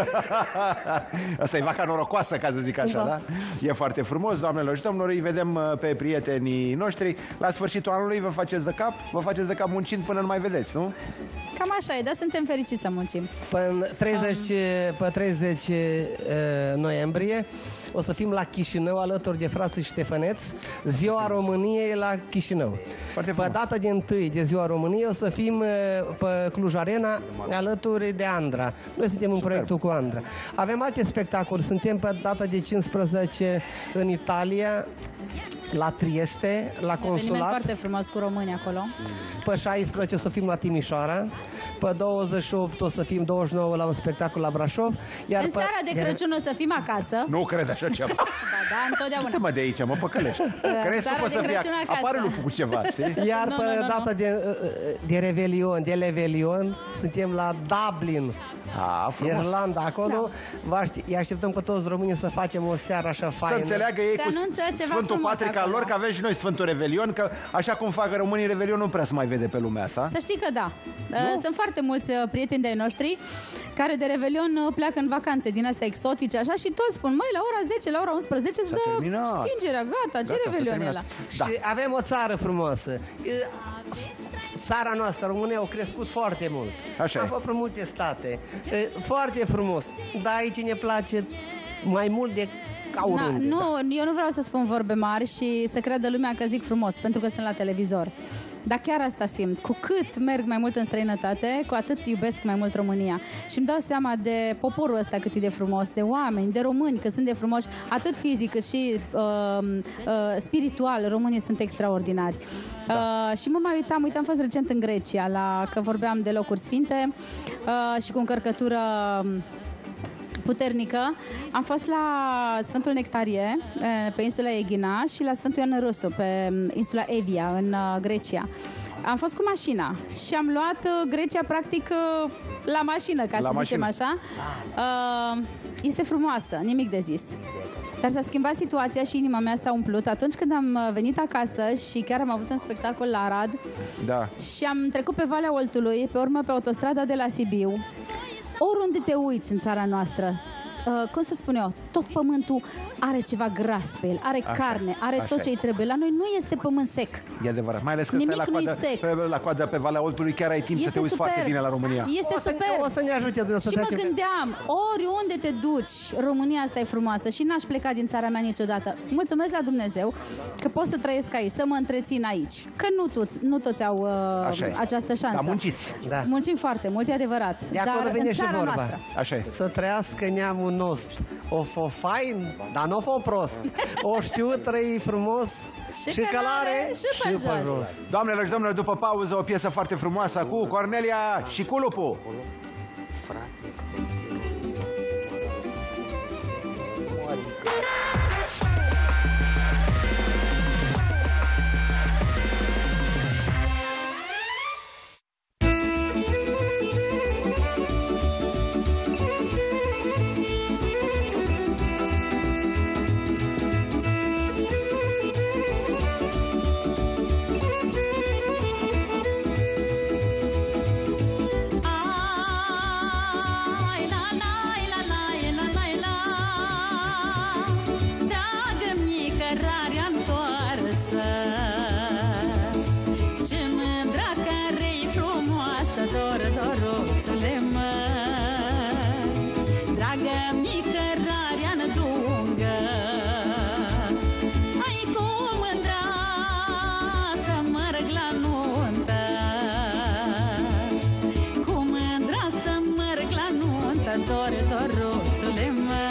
Asta e vaca norocoasă, ca să zic așa, da? da? E foarte frumos, doamnelor și domnilor, îi vedem pe prietenii noștri. La sfârșitul anului vă faceți de cap, vă faceți de cap muncind până nu mai vedeți, nu? Cam așa e, dar suntem fericiți să muncim. Pe treizeci, um. pe treizeci noiembrie o să fim la Chișinău alături de frații Ștefăneț, Ziua României la Chișinău. Foarte pe data de întâi de Ziua României o să fim pe Cluj Arena alături de Andra. Noi suntem în proiectul cu Andra. Avem alte spectacole. Suntem pe data de cincisprezece în Italia, la Trieste, la Consulat. Eveniment foarte frumos cu români acolo. Pe șaisprezece o să fim la Timișoara. Pe douăzeci și opt o să fim, douăzeci și nouă la un spectacol la Brașov. Iar în pe... seara de Crăciun o să fim acasă. Nu cred așa ceva. Ba da, întotdeauna. Uite-mă de aici, mă păcălești. Crezi că poți să fie, apare lupul cu ceva, știi? Iar nu, pe nu, nu, data nu. de, de Revelion, de Levelion, suntem la Dublin, A, frumos. Irlanda. Acolo da. îi așteptăm pe toți românii să facem o seară așa faină. Să înțeleagă ei se cu Sfântul Patrick al lor, că avem și noi Sfântul Revelion, că așa cum fac românii Revelion nu prea se mai vede pe lumea asta. Să știi că da. Nu? Sunt foarte mulți prieteni de-ai noștri care de Revelion pleacă în vacanțe din astea exotice, așa, și toți spun, măi, la ora zece, la ora unsprezece se dă terminat. stingerea, gata, ce Gata, Revelion e ăla? Da. Și avem o țară frumoasă. Țara noastră, România, au crescut foarte mult. Așa Am e. fost prin multe state. Foarte frumos. Dar aici ne place mai mult de ca oriunde. Na, nu, da. eu nu vreau să spun vorbe mari și să creadă lumea că zic frumos, pentru că sunt la televizor. Dar chiar asta simt. Cu cât merg mai mult în străinătate, cu atât iubesc mai mult România. Și îmi dau seama de poporul ăsta cât e de frumos, de oameni, de români, că sunt de frumoși, atât fizic cât și uh, uh, spiritual. Românii sunt extraordinari. Da. Uh, și mă mai uitam, uite, am fost recent în Grecia, la, că vorbeam de locuri sfinte uh, și cu încărcătură puternică. Am fost la Sfântul Nectarie, pe insula Eghina, și la Sfântul Ioan Rusu, pe insula Evia, în Grecia. Am fost cu mașina și am luat Grecia, practic, la mașină, ca la să mașină. zicem așa. Este frumoasă, nimic de zis. Dar s-a schimbat situația și inima mea s-a umplut atunci când am venit acasă și chiar am avut un spectacol la Arad. Da. Și am trecut pe Valea Oltului, pe urmă pe autostrada de la Sibiu. Oriunde te uiți în țara noastră, uh, cum să spun eu, tot pământul are ceva gras pe el, are Așa carne, are așa tot ce-i trebuie. La noi nu este pământ sec. E adevărat, mai ales că Nimic stai la nu-i coadă, sec. pe, la coadă pe Valea Oltului, chiar ai timp Este să te uiți super. foarte bine la România. Este O să, super. o să ne ajute Dumnezeu să Și mă trecem. gândeam, oriunde te duci, România asta e frumoasă și n-aș pleca din țara mea niciodată. Mulțumesc la Dumnezeu că pot să trăiesc aici, să mă întrețin aici. Că nu toți, nu toți au uh, această șansă. Dar munciți. Da. Muncim foarte mult, e adevărat. De acolo Dar vine în și țara vorba. noastră. Așa e. Să trăiască neamul nostru. O fă fain, dar nu o fă prost. O știu trăi frumos Și și călare și pe jos. Doamnelor și domnilor, după pauză, o piesă foarte frumoasă cu Cornelia și cu Lupu. Ai, la, la, la, la, la, la, la. Dragă-mi cărarea întoarsă și mândra care-i frumoasă, dor, doroțule măi. Dragă-mi cărarea îndungă, ai cu mândra să merg la nuntă, cu mândra să merg la nuntă, dor, doroțule măi.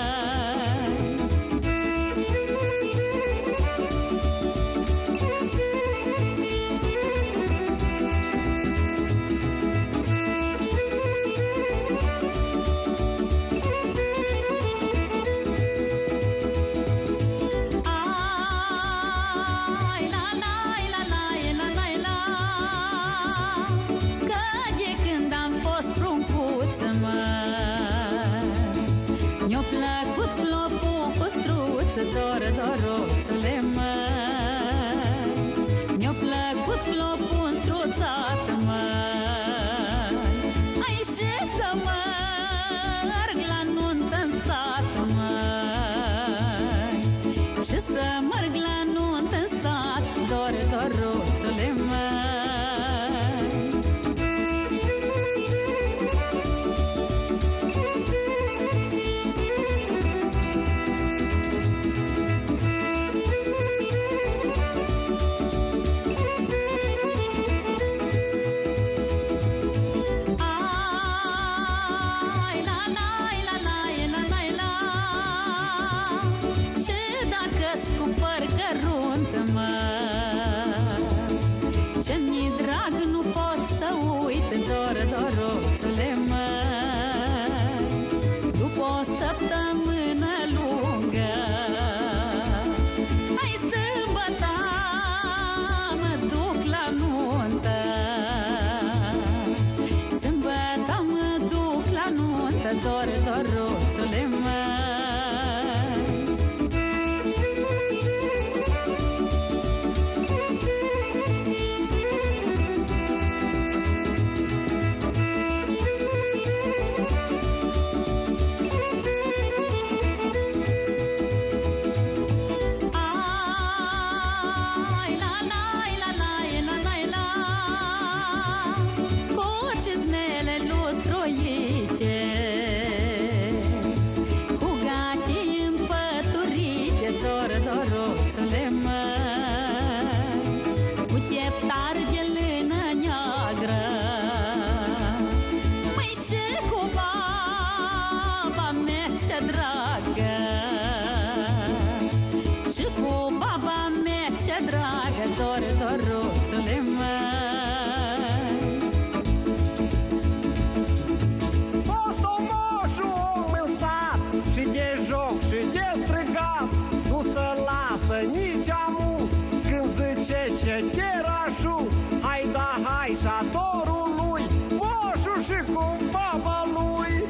Ai, la, la, la, la, la, la, la. Că de când am fost pruncuță, măi, mi-a plăcut clopul cu struță, dor, doroțule măi. Mi-a plăcut clopul în struțată, măi. să merg la nuntă în sat, dor, doruțule măi. Ce-mi drag, nu pot să uit, dor, doruțule măi. După o săptămână lungă, hai sâmbătă, mă duc la nuntă. Sâmbătă mă duc la nuntă, dor, doruțule măi. Nici amu când zice ce cherașul, hai da hai și adorul lui, moșul și cu baba lui.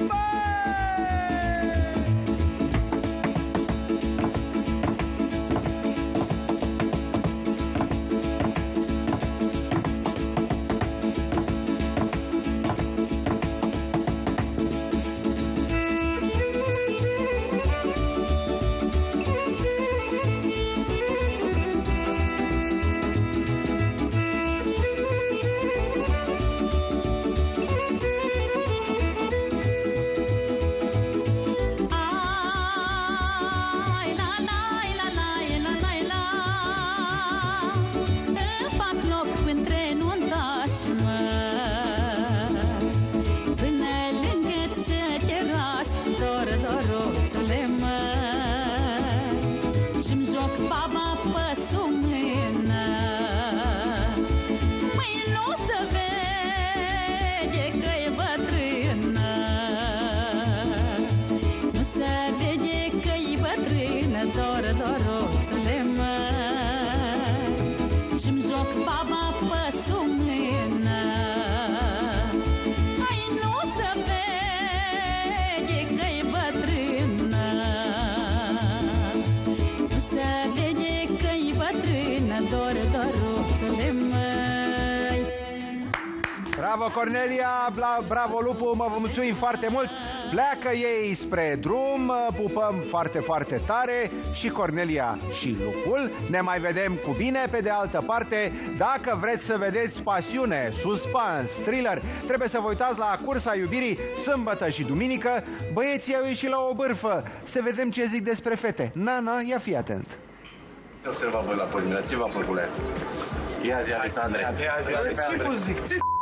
Bravo, Cornelia, bla, bravo, Lupu, mă vă mulțumim foarte mult. Pleacă ei spre drum, pupăm foarte, foarte tare și Cornelia și Lupul. Ne mai vedem cu bine. Pe de altă parte, dacă vreți să vedeți pasiune, suspans, thriller, trebuie să vă uitați la Cursa Iubirii sâmbătă și duminică. Băieții au ieșit la o bârfă. Să vedem ce zic despre fete. Nana, ia fi atent. Ce observa voi la pozimile? Ce v-a plăcut la ea? Ia zi, Alexandre. Ia zi, Alexandre. Ce zic?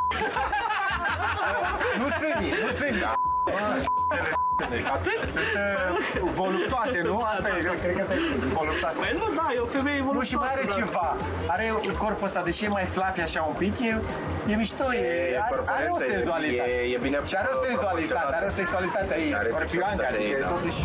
Nu sâni, nu sâni. Atât? Sunt uh, voluptoase, nu? Asta e, cred că asta e voluptoase. Păi nu, da, e o femeie voluptoasă. Nu, și mai are ceva. Are corpul ăsta, deși e mai fluffy așa un pic, e, e mișto, e, e are, are o senzualitate. E, e bine. Și are o senzualitate, are o sexualitate aici. Are sexualitate aici, totuși.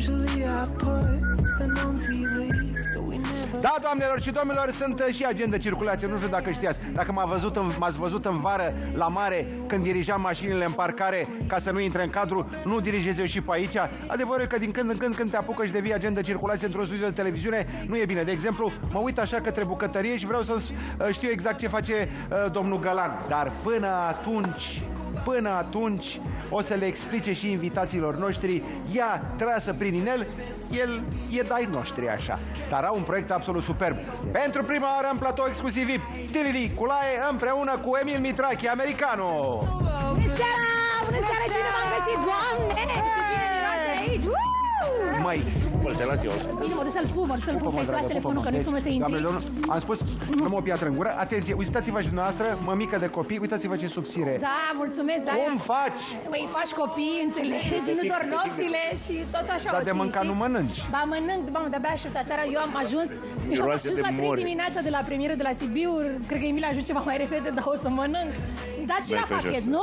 Da, doamnelor și domnilor, sunt și agent de circulație. Nu știu dacă știați. Dacă m-ați văzut în, m-ați văzut în vară la mare când dirijam mașinile în parcare ca să nu intre în cadru, nu dirigez eu și pe aici. Adevărul e că din când în când când te apucă și devii agent de circulație într-un studio de televiziune, nu e bine. De exemplu, mă uit așa către bucătărie și vreau să știu exact ce face uh, domnul Galan. Dar până atunci până atunci o să le explice și invitațiilor noștri, ea trasă prin inel, el e de-ai noștri așa. Dar au un proiect absolut superb. Pentru prima oară în platou exclusiv V I P, Tilly Culaie împreună cu Emil Mitrache, Americano. Bună seara! Bună seara! Cine m-a găsit? Doamne! Ce bine erați aici! Măi, te las eu. Bine, mă duc să-l pun, mă duc să-l pun, să-i las telefonul, că nu-i frumos să intri. Am spus, nu mă o piatră în gură. Atenție, uitați-vă și dumneavoastră, mămică de copii, uitați-vă ce subțire. Da, mulțumesc, da. Cum faci? Măi, faci copii, înțelegi, nu doar nopțile și tot așa. Dar de mâncat nu mănânci. Ba, mănânc, bă, de-abia aștept seara. Eu am ajuns, eu am ajuns la trei dimineața de la premieră de la Sibiu. Cred că Emil a ajuns ceva mai repede, dar o să mănânc. Dați și la pachet, nu?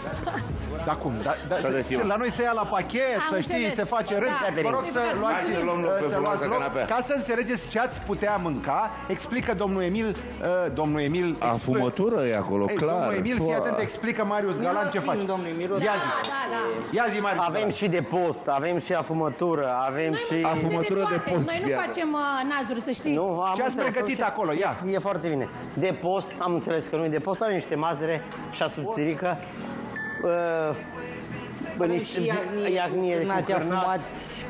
Da, cum? Da, da, se, la noi se ia la pachet, am să știi, înțeles. Se face rând. Da, vă rog să luați, să luăm loc, să luați loc, canapea. ca să înțelegeți ce ați putea mânca. Explică domnul Emil, uh, domnul Emil... A fumătură e acolo, Ei, clar. Domnul Emil, fii atent, explică Marius Galan ce face. Domnul Emil, ia zi. Da, da, da. Ia zi, Marius. Avem și de post, avem și afumătură, avem noi și... Afumătură de, de post. Noi nu facem uh, nazuri, să știți. Nu, ce ați pregătit acolo? Ia. E, e foarte bine. De post, am înțeles că nu e de post, avem niște mazăre și subțirică. Uh, bă, niște iagnie cu fumat,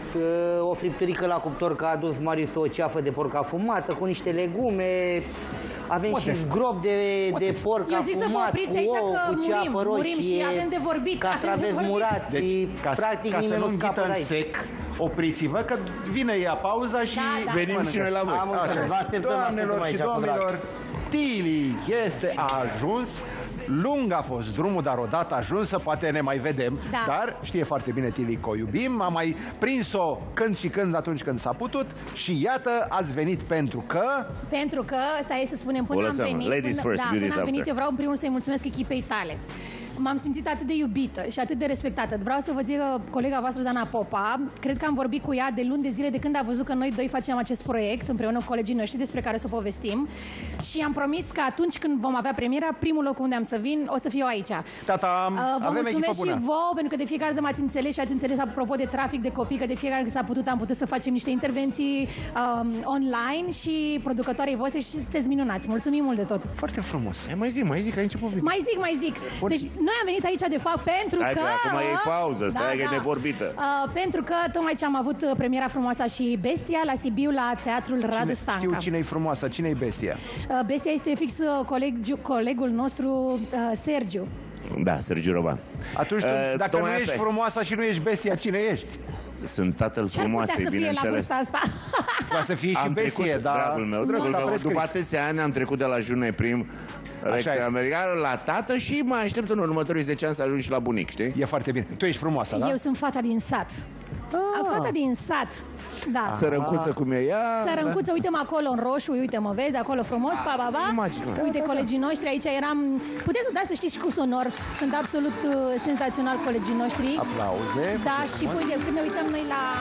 o fripturică la cuptor, că a adus Marius o ceafă de porc afumată cu niște legume. Avem și zgrob de, de porc Eu zic să vă afumat, opriți cu aici ou, că cu murim, ceapă murim roșie, și avem de vorbit. castraveți murați, deci, ca, practic ca să nimeni nu nu scapă înghită de în aici. sec, opriți-vă, că vine ea pauza și Da, da. Venim și noi la voi. Am înțeles, vă așteptăm, Doamnelor și așteptăm aici, cu drag. domnilor, Tilly este a ajuns. Lung a fost drumul, dar odată ajunsă, poate ne mai vedem. Da. Dar știe foarte bine Tilly că o iubim. Am mai prins-o când și când, atunci când s-a putut. Și iată, ați venit pentru că... Pentru că, stai să spunem, până O am lăsăm. venit, Ladies până, first, da, beauties până am venit, after. eu vreau în primul rând să-i mulțumesc echipei tale. M-am simțit atât de iubită și atât de respectată. Vreau să vă zic că colega voastră, Dana Popa, cred că am vorbit cu ea de luni de zile de când a văzut că noi doi facem acest proiect împreună cu colegii noștri despre care să povestim. Și am promis că atunci când vom avea premiera, primul loc unde am să vin, o să fiu aici. Tata, Uh, vă avem echipă mulțumesc bună. și vouă, pentru că de fiecare dată m-ați înțeles și ați înțeles apropo de trafic de copii, că de fiecare când s-a putut am putut să facem niște intervenții um, online și producătorii voștri și sunteți minunați. Mulțumim mult de tot. Foarte frumos. E, mai zi, mai zi, că ai început bine. Mai zic, mai zic. Deci noi am venit aici de fapt pentru Stai, că... că acum e pauză, stai că e nevorbită. Uh, pentru că tocmai ce am avut uh, premiera frumoasă și Bestia la Sibiu la Teatrul Radu Cine, Stanca. știu cine e frumoasă, cine e bestia. Uh, Bestia este fix uh, coleg, colegul nostru uh, Sergiu. Da, Sergiu Roban. Atunci, tu, Uh, dacă nu tocmai ești asta e. frumoasă și nu ești bestia, cine ești? Sunt tatăl Ce-ar frumoasei, putea să fie la bineînțeles. vârsta asta? Ca să fie și Am bestie, trecut, dar... dragul meu, dragul nu s-a meu, prescris. după atâția ani am trecut de la June Prim este. american la tată și mă aștept în următorii zece ani să ajung și la bunic, știi? E foarte bine. Tu ești frumoasă, da? Eu sunt fata din sat. Ah. Fata din sat. Da. Țărâncuță cum e ea. Țărâncuță, uite-mă acolo în roșu, uite mă vezi, acolo frumos, pa, pa, pa. imagine. Uite colegii noștri, aici eram, puteți să dați să știți și cu sonor, sunt absolut uh, senzațional colegii noștri. Aplauze. Da, și uite, când ne uităm noi la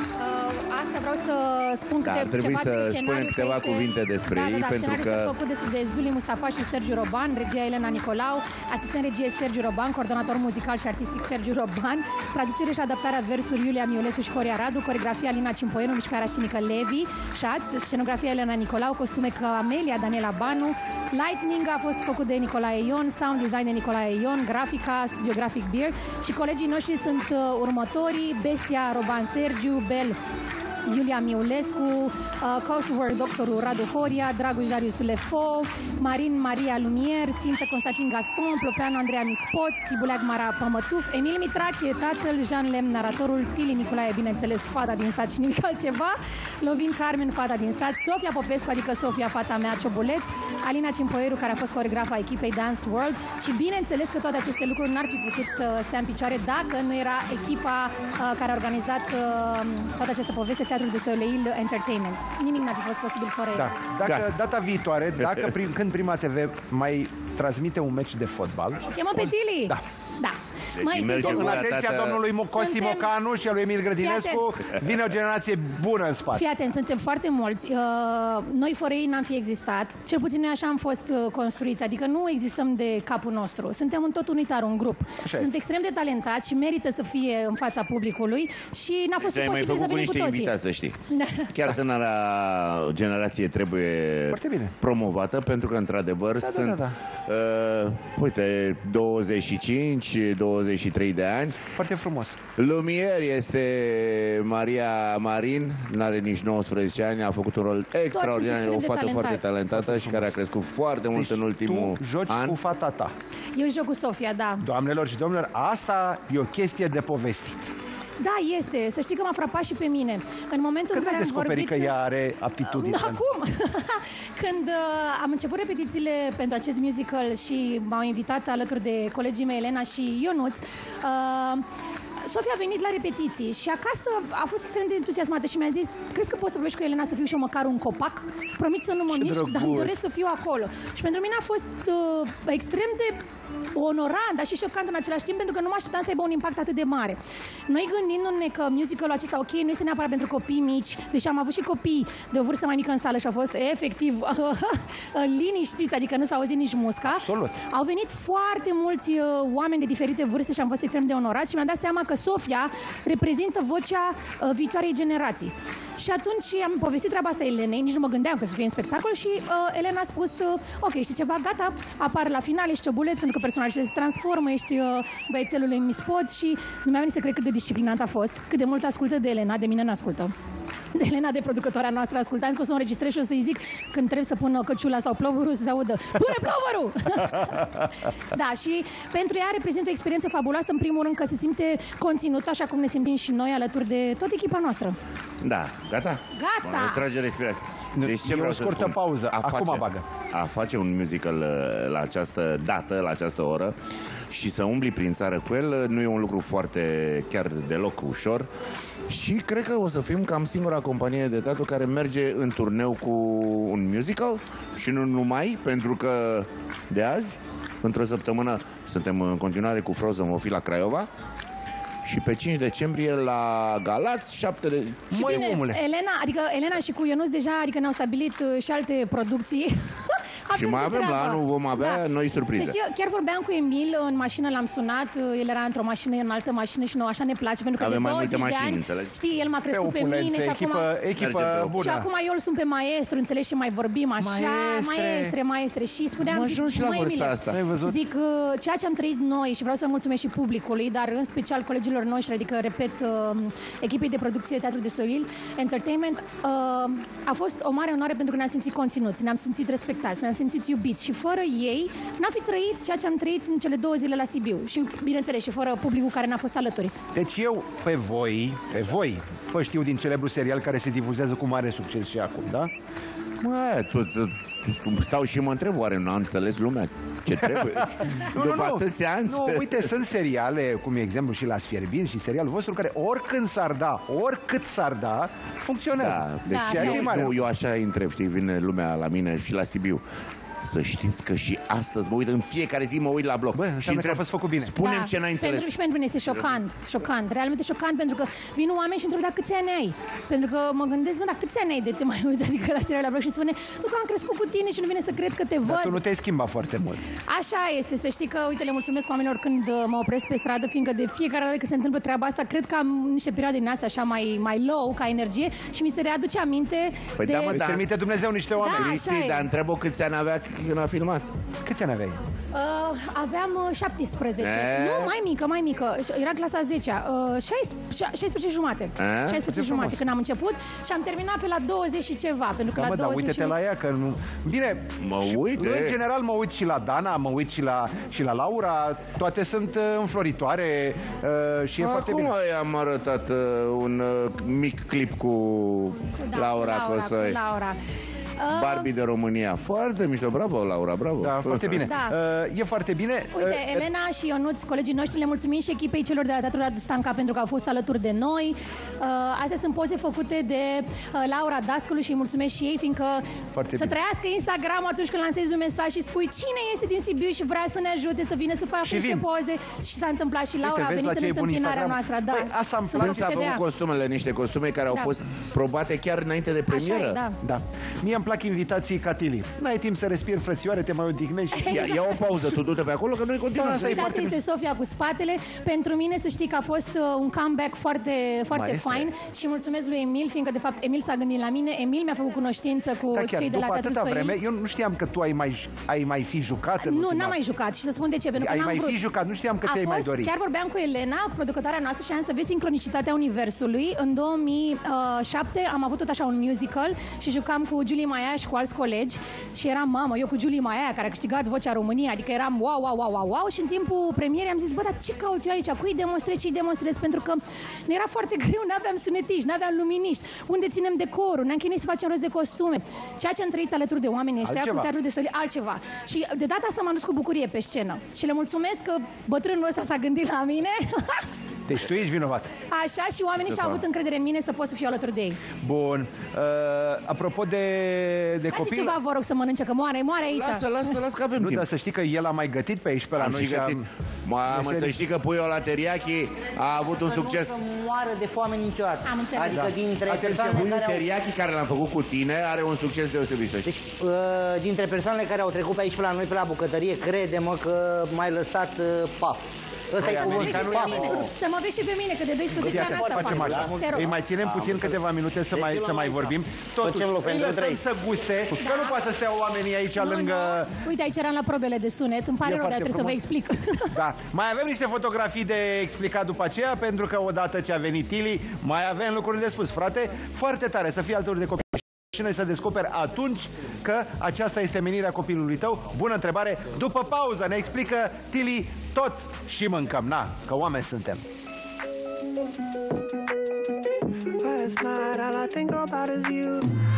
uh, asta, vreau să spun Da, câte, ar trebui ceva să despre spunem scenariu, câteva că este... cuvinte despre da, ei, da, da, pentru scenariul că- este făcut despre de Zuli Mustafa și Sergiu Roban, regia Elena Nicolau, asistent regie Sergiu Roban, coordonator muzical și artistic Sergiu Roban, traducere și adaptarea versuri Iulia Miulescu și Horia Radu, coregrafia Alina Cimpoienu, mișcarea scenică Levi, Șaț, scenografia Elena Nicolau, costume Camelia Daniela Banu, Lightning a fost făcut de Nicolae Ion, sound design de Nicolae Ion, grafica Studio Graphic Beer și colegii noștri sunt uh, următorii: Bestia Roban Sergiu, Bel Iulia Miulescu, uh, Cosworth, doctorul Radu Horia, Dragoș Darius Lefo, Marin Maria Lumier, Țintă Constantin Gaston, Plopreanu Andreea Mispoț, Țibuleag Mara Pămătuf, Emil Mitrache, tatăl, Jean Lem, naratorul, Tili Nicolae, bineînțeles, fata din sat și nimic altceva, Lovin Carmen, fata din sat, Sofia Popescu, adică Sofia, fata mea, Ciobuleț, Alina Cimpoieru, care a fost coregrafa echipei Dance World și bineînțeles că toate aceste lucruri n-ar fi putut să stea în picioare dacă nu era echipa uh, care a organizat uh, toată această poveste, Teatrul de Soleil Entertainment. Nimic n-ar fi fost posibil fără Da. el. Dacă Da. data viitoare, dacă prim, când Prima T V mai transmite un meci de fotbal... O chemăm pe Tili? Da. Da. Deci Măi, merge suntem- cu În atenția tată- domnului Mo- Costi Suntem- Mocanu și a lui Emil Grădinescu, vine o generație bună în spate. Fii atent, suntem foarte mulți. Uh, Noi fără ei n-am fi existat. Cel puțin noi așa am fost uh, construiți. Adică nu existăm de capul nostru. Suntem un tot unitar, un grup. Și sunt extrem de talentați și merită să fie în fața publicului și n-a fost Deci ai mai posibil să făcut cu venim niște cu toții. invitați, să știi. Da. Chiar tânăra generație trebuie Foarte bine. promovată, pentru că, într-adevăr, da, sunt, da, uh, uite, douăzeci și cinci douăzeci și trei de ani. Foarte frumos. Lumier este Maria Marin, n-are nici nouăsprezece ani, a făcut un rol extraordinar, extrem o de fată foarte talentați. talentată și care a crescut foarte mult în ultimul Tu joci an. cu fata ta. Eu joc cu Sofia, da. Doamnelor și domnilor, asta e o chestie de povestit. Da, este. Să știi că m-a frapat și pe mine. În momentul Când în ai care am descoperit vorbit... că ea are aptitudini? Acum! Când uh, am început repetițiile pentru acest musical și m-au invitat alături de colegii mei, Elena și Ionuț, uh, Sofia a venit la repetiții și acasă a fost extrem de entuziasmată și mi-a zis: crezi că poți să vorbești cu Elena să fiu și eu măcar un copac? Promit să nu mă Ce mișc, dar îmi drăguț. doresc să fiu acolo. Și pentru mine a fost uh, extrem de onorant, dar și șocant în același timp, pentru că nu mă așteptam să aibă un impact atât de mare. Noi gândindu-ne că musicalul acesta, ok, nu este neapărat pentru copii mici, deși am avut și copii de o vârstă mai mică în sală și a fost efectiv liniștiți, adică nu s-a auzit nici musca. Absolut. Au venit foarte mulți uh, oameni de diferite vârste și am fost extrem de onorați și mi-am dat seama că Sofia reprezintă vocea uh, viitoarei generații. Și atunci am povestit treaba asta Elenei, nici nu mă gândeam că să fie în spectacol și uh, Elena a spus, uh, ok, știi ceva, gata, apar la final, ești ciobuleț pentru că personajele se transformă, ești uh, băiețelul lui Miss Poți și nu mi-a venit să cred cât de disciplinat a fost, cât de mult ascultă de Elena, de mine n-ascultă. De Elena, de producătoarea noastră, ascultați că o să o înregistrez și o să-i zic când trebuie să pună căciula sau plovărul să se audă: pune plovărul! Da, și pentru ea reprezintă o experiență fabuloasă, în primul rând că se simte conținută așa cum ne simțim și noi alături de toată echipa noastră. Da, gata? Gata! Mă trage respirație. Deci ce E vreau o să scurtă spun? pauză. A Acum face, bagă. A face un musical uh, la această dată, la această oră și să umbli prin țară cu el nu e un lucru foarte, chiar deloc ușor. Și cred că o să fim cam singura companie de teatru care merge în turneu cu un musical și nu numai, pentru că de azi, într-o săptămână, suntem în continuare cu Frozen, vom fi la Craiova. Și pe cinci decembrie la Galați, șapte de... Și Măi, bine, omule. Elena, adică Elena și cu Ionuț deja, adică ne-au stabilit uh, și alte producții. Și mai avem, la anul vom avea noi surprize. Să știi, chiar vorbeam cu Emil în mașină, l-am sunat, el era într-o mașină, în altă mașină și nouă așa ne place, pentru că Avem de mai multe douăzeci de mașini, ani, înțelegi? știi, el m-a crescut pe, Pe mine opulențe, și acum... echipă- echipă Merge pe bună. Și acum eu îl sunt pe maestru, înțelegi, și mai vorbim așa, Maestre. maestre, maestre. Și spuneam, Am zic, ajuns și la măi, vârsta Emile, asta. Ai văzut? zic, uh, ceea ce am trăit noi și vreau să mulțumesc și publicului, dar în special colegilor noștri, adică, repet, uh, echipei de producție Teatru de Soril Entertainment, uh, a fost o mare onoare pentru că ne-am simțit conținuți, ne-am simțit respectați, ne-am simțit iubiți și fără ei n-am fi trăit ceea ce am trăit în cele două zile la Sibiu și, bineînțeles, și fără publicul care n-a fost alături. Deci eu, pe voi, pe voi, vă știu din celebrul serial care se difuzează cu mare succes și acum, da? Mă, tu, tu, tu, stau și mă întreb, oare nu a înțeles lumea ce trebuie? După atâția ani. Nu, uite, sunt seriale, cum e exemplu și la Sfierbin și serialul vostru, care oricând s-ar da, oricât s-ar da, funcționează. Da, deci Da, eu, așa e. nu, eu așa îi întreb, știi, vine lumea la mine și la Sibiu. Să știți că și astăzi mă uit, în fiecare zi mă uit la blog. Bă, și înseamnă că a fost făcut bine. Spune-mi Da, ce n-ai înțeles. Pentru, și pentru mine este șocant, șocant, realmente șocant, pentru că vin oameni și întreb, da, câți ani ai? Pentru că mă gândesc, mă, da, câți ani ai de te mai uiți, adică la serial la blog, și spune, nu, că am crescut cu tine și nu vine să cred că te Dar văd. tu nu te-ai schimbat foarte mult. Așa este, să știi că, uite, le mulțumesc oamenilor când uh, mă opresc pe stradă, fiindcă de fiecare dată când se întâmplă treaba asta, cred că am niște perioade din astea așa mai, mai low, ca energie, și mi se readuce aminte Păi de... da, mă, Îți da. permite Dumnezeu niște oameni. Da, Cristi, așa e. dar întreb-o câți ani avea când a filmat. Câți ani aveai? Uh, aveam uh, șaptesprezece. E? Nu, mai mică, mai mică. Era clasa a zecea. Uh, șaisprezece jumate. E? șaisprezece jumate frumos. când am început și am terminat pe la douăzeci și ceva. Pentru că Da, la mă, dar douăzeci uite-te și... la ea, că nu... Bine, Mă și- uit, eu, e. în general mă uit și la Dana, mă uit și la, și la Laura, toate sunt uh, înfloritoare uh, și e foarte Acum bine. i-am arătat uh, un uh, mic clip cu Da, Laura Laura, Cosoi. cu Laura. Barbie de România. Foarte mișto, bravo, Laura, bravo. Da, foarte bine. Da. Uh, e foarte bine. Uite, Uh, Elena și Ionuț, colegii noștri, le mulțumim și echipei celor de la Teatrul Radu Stanca pentru că au fost alături de noi. Uh, astea sunt poze făcute de uh, Laura Dascălu și îi mulțumesc și ei, fiindcă Foarte să bine. trăiască Instagram atunci când lansezi un mesaj și spui cine este din Sibiu și vrea să ne ajute să vină să facă Și niște vin. poze. Și s-a întâmplat și Laura Uite, a vezi la venit ce în e bun întâmpinarea Instagram? noastră. Da. Păi, asta îmi Sunt Când s-a făcute de făcut ea. costumele, niște costume care au Da. fost probate chiar înainte de premieră. Așa e, da. Da. Mie îmi plac invitații ca Tili. N-ai timp să respiri, frățioare, te mai odihnești. Ia, ia o pauză, tu du-te pe acolo, că noi continuăm. Da, asta e Exact, foarte este Sofia cu spatele. Pentru mine să știi că a fost uh, un comeback foarte, foarte Maestre. fain și mulțumesc lui Emil, fiindcă de fapt Emil s-a gândit la mine. Emil mi-a făcut cunoștință cu Da, chiar, cei de la după Teatrul atâta Țoil. vreme, eu nu știam că tu ai mai, ai mai fi jucat în Nu, ultima... n-am mai jucat și să spun de ce, pentru că Ai n-am mai vrut. fi jucat, nu știam că A ți-ai mai fost, dorit. chiar vorbeam cu Elena, cu producătoarea noastră și am să vezi sincronicitatea universului. În două mii șapte am avut tot așa un musical și jucam cu Julie Maia și cu alți colegi și eram mamă, eu cu Julie Maia care a câștigat Vocea României, adică eram wow, wow, wow, wow, wow și în timpul premierei am zis, bă, dar ce caut eu aici? Cui demonstrez, ce-i demonstrez? Pentru că ne era foarte greu, n-aveam sunetiști, n-aveam luminiști, unde ținem decorul, ne-am chinuit să facem rost de costume. Ceea ce am trăit alături de oamenii ăștia, Altceva. cu Teatrul de Soli, altceva. Și de data asta m-am dus cu bucurie pe scenă. Și le mulțumesc că bătrânul ăsta s-a gândit la mine. Deci tu ești vinovat. Așa și oamenii și-au avut încredere în mine să pot să fiu alături de ei. Bun. Uh, apropo de, de Dați copii... ceva, vă rog, să mănânce, că moare, moare aici. Lasă, lasă, lasă că avem Nu, timp. dar să știi că el a mai gătit pe aici, pe la Am noi și gătit. am... Mamă, Meserii. să știi că puiul la teriyaki a avut un succes. Nu să moară de foame niciodată. Am înțeles. Adică Da. dintre Atenție, persoanele Puiul care au... teriyaki care l-am făcut cu tine are un succes deosebit, să știi. Deci, uh, dintre persoanele care au trecut pe aici pe la noi, pe la bucătărie, crede-mă că m-ai lăsat uh, paf. Ăsta e Să mă vezi cuvântul, și pe paf. mine, să mă vezi și pe mine, că de doisprezece ani asta facem fac. așa. Te rog. Îi mai ținem puțin câteva minute să mai, să mai vorbim. Totuși, Facem loc îi pentru lăsăm trei. să guste, că nu poate să stea oamenii aici Nu, lângă... nu. Uite, aici eram la probele de sunet. Îmi pare E rău, dar foarte trebuie să vă frumos. explic. Da. Mai avem niște fotografii de explicat după aceea, pentru că odată ce a venit Tili, mai avem lucruri de spus. Frate, foarte tare să fii alături de copii. Și noi să descoperi atunci că aceasta este menirea copilului tău. Bună întrebare. După pauză ne explică Tili tot și mâncăm. Na, că oameni suntem. Last night all I think about is you.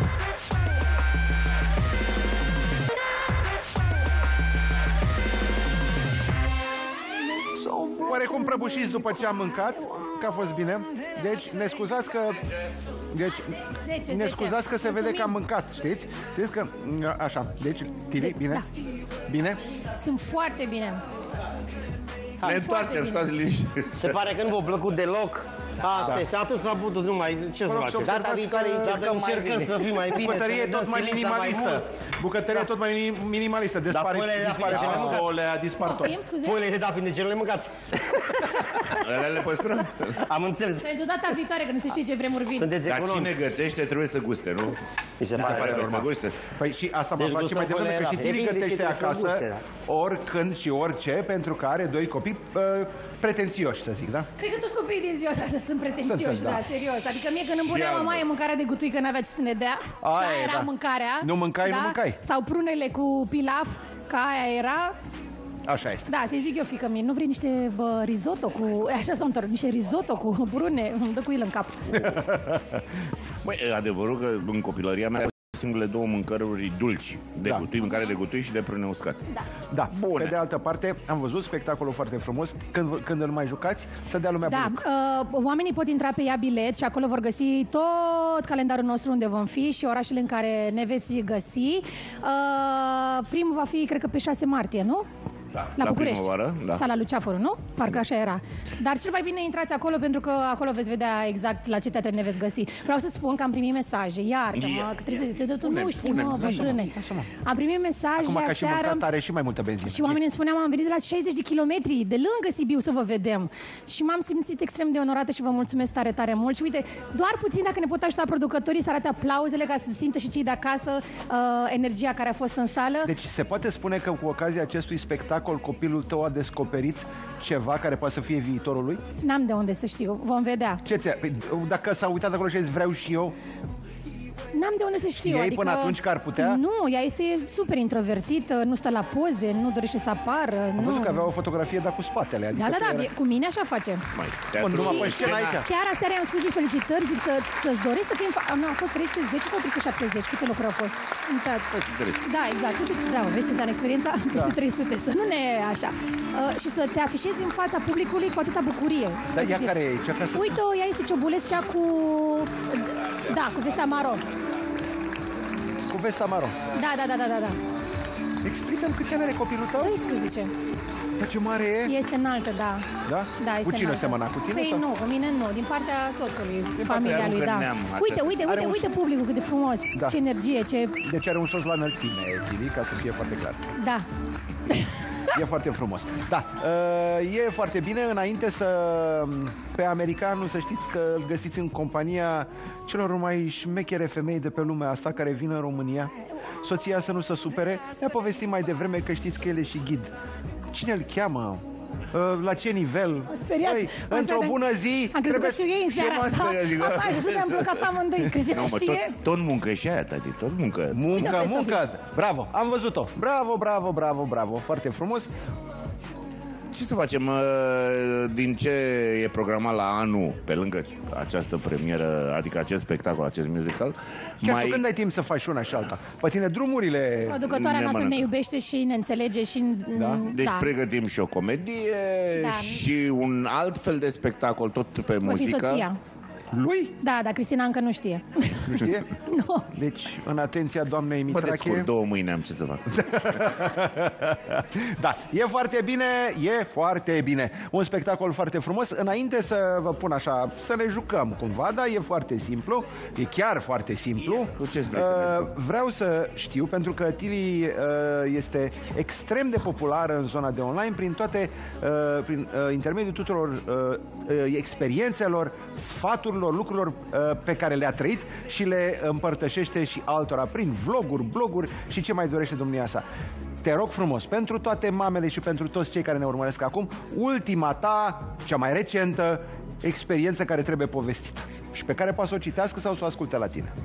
Oarecum prăbușiți după ce am mâncat, că a fost bine. Deci ne scuzați că... Deci, zece, ne zece. scuzați că se vede Mulțumim. că am mâncat, știți? Știți că... Așa, deci, Tili, bine? Da. Bine? Sunt foarte bine. Ne foarte întoarcem, bine. stați liniștiți. Se pare că nu v-a plăcut deloc. Asta Da. este, atât s-a putut, nu mai, ce să Vă rog să facem? observați Data viitoare că- încercăm mai Încercăm bine. să fim mai bine, Bucătărie să ne dăm tot mai silința mai minimalistă. mult. Bucătărie tot mai minimalistă. Dispare, foile de dispare dafine, ce le folea, dispar tot. Poftim, scuze? Foile de dafine, ce le mâncați? Alea le păstrăm. Am înțeles. Pentru data viitoare, că nu se știe ce vremuri vin. Sunteți Dar cine economici. gătește trebuie să guste, nu? Mi se pare Pare rău normal, asta. guste. Păi și asta m-a Deci luat și mai gustăm devreme, că și folea Tili de dafine. gătește Depinde de ce acasă trebuie să guste, oricând și orice, pentru că are doi copii uh, pretențioși, să zic, da? Cred că toți copiii din ziua asta sunt pretențioși, Sunt, da, da. serios. Adică mie când îmi punea Și mamaie albă. mâncarea de gutui că n-avea ce să ne dea, și Aia aia e, era da. mâncarea. Nu mâncai, nu mâncai. Sau prunele cu pilaf, că aia era. Așa este. Da, să-i zic eu, fiică mie, nu vrei niște bă, risotto cu... Așa s-au întors, niște risotto cu brune, îmi dă cu el în cap. Băi, e adevărul că în copilăria mea singurele două mâncăruri dulci, de Da. gutui, mâncare de gutui și de prune uscat. Da, Bune. pe de altă parte, am văzut spectacolul foarte frumos. Când, când îl mai jucați, să dea lumea Da, buruc. uh, oamenii pot intra pe Ia Bilet și acolo vor găsi tot calendarul nostru unde vom fi și orașele în care ne veți găsi. Uh, primul va fi, cred că pe șase martie, nu? Da, La la București. primăvară, da. Sala Luceafărul, nu? Parcă așa era. Dar cel mai bine intrați acolo pentru că acolo veți vedea exact la ce teatre ne veți găsi. Vreau să spun că am primit mesaje, iartă-mă, Ia. că trebuie să te tu Pune, nu știi, pune, mă, zi. bătrâne. Am primit mesaje Acum, ca și aseară. mâncat, are și mai multă benzină. Și oamenii îmi spuneau, am venit de la șaizeci de kilometri, de lângă Sibiu să vă vedem. Și m-am simțit extrem de onorată și vă mulțumesc tare, tare mult. Și uite, doar puțin dacă ne pot ajuta producătorii să arate aplauzele ca să simtă și cei de acasă uh, energia care a fost în sală. Deci se poate spune că cu ocazia acestui spectacol copilul tău a descoperit ceva care poate să fie viitorul lui? N-am de unde să știu, vom vedea. Ce ți Dacă s-a uitat acolo și a zis vreau și eu, N-am de unde să știu. Ei adică, până atunci că ar putea? Nu, ea este super introvertită, nu stă la poze, nu dorește să apară. Am nu. văzut că avea o fotografie, dar cu spatele. Adică Da, da, da, era... cu mine așa face. Mai, Bun, numai pe scenă aici. Chiar aseară i-am spus felicitări, zic să, să-ți dorești să fim... Fa... Nu, a fost trei sute zece sau trei sute șaptezeci? Câte locuri au fost? Da, exact. Bravo, vezi ce înseamnă experiența? Peste trei sute, să nu ne așa. Uh, și să te afișezi în fața publicului cu atâta bucurie. Dar ea care e? Cea ca să... Uite, ea este ciobulesc, cea cu... Da, cu vestea maro. Cu vesta maro. Da, da, da, da, da, da. Explică-mi câți ani are copilul tău? doisprezece. Dar ce mare e? Este înaltă, da. Da? Da, este cu cine înaltă. semăna? Cu tine? Păi sau? nu, cu mine nu, din partea soțului, Din familia partea lui, da. neam, Uite, uite, Are uite, un- uite publicul cât de frumos, Da. ce energie, ce... Deci are un sos la înălțime, Chili, ca să fie foarte clar. Da. E foarte frumos. Da, e foarte bine. Înainte să... Pe americanul, să știți că îl găsiți în compania celor mai șmechere femei de pe lumea asta care vin în România. Soția să nu se supere. Mi-a povestit mai devreme că știți că el e și ghid. Cine îl cheamă? La ce nivel? M-a speriat. Băi, M-a într-o speriat. bună zi Am crezut că știu ei în Și seara m-a asta. speriat, zic, Apa, da. să ne-am blocat amândoi. Cristina Nu, mă, știe. tot, tot muncă și aia, tati, tot muncă. Muncă, Uite-o pe muncă. Bravo, am văzut-o. Bravo, bravo, bravo, bravo. Foarte frumos. Ce să facem? uh, Din ce e programat la anul, pe lângă această premieră, adică acest spectacol, acest musical, Chiar mai... tu când ai timp să faci și una și alta? Pe tine drumurile... Producătoarea ne noastră ne mănâncă. iubește și ne înțelege și... Da? Deci da. pregătim și o comedie Da. și un alt fel de spectacol, tot pe Voi fi muzică. soția. Lui? Da, dar Cristina încă nu știe. Nu știe? Nu. Deci, în atenția doamnei Mă descurc Mitrache... două mâini, am ce să fac. Da, e foarte bine, e foarte bine. Un spectacol foarte frumos. Înainte să vă pun așa, să ne jucăm cumva, dar e foarte simplu. E chiar foarte simplu. Cu ce vrei să ne uh, Vreau să știu, pentru că Tili uh, este extrem de populară în zona de online prin toate, uh, prin uh, intermediul tuturor uh, uh, experiențelor, sfaturilor, lucrurilor uh, pe care le-a trăit și le împărtășește și altora prin vloguri, bloguri și ce mai dorește domnia sa. Te rog frumos, pentru toate mamele și pentru toți cei care ne urmăresc acum, ultima ta, cea mai recentă experiență care trebuie povestită și pe care poate să o citească sau să o asculte la tine.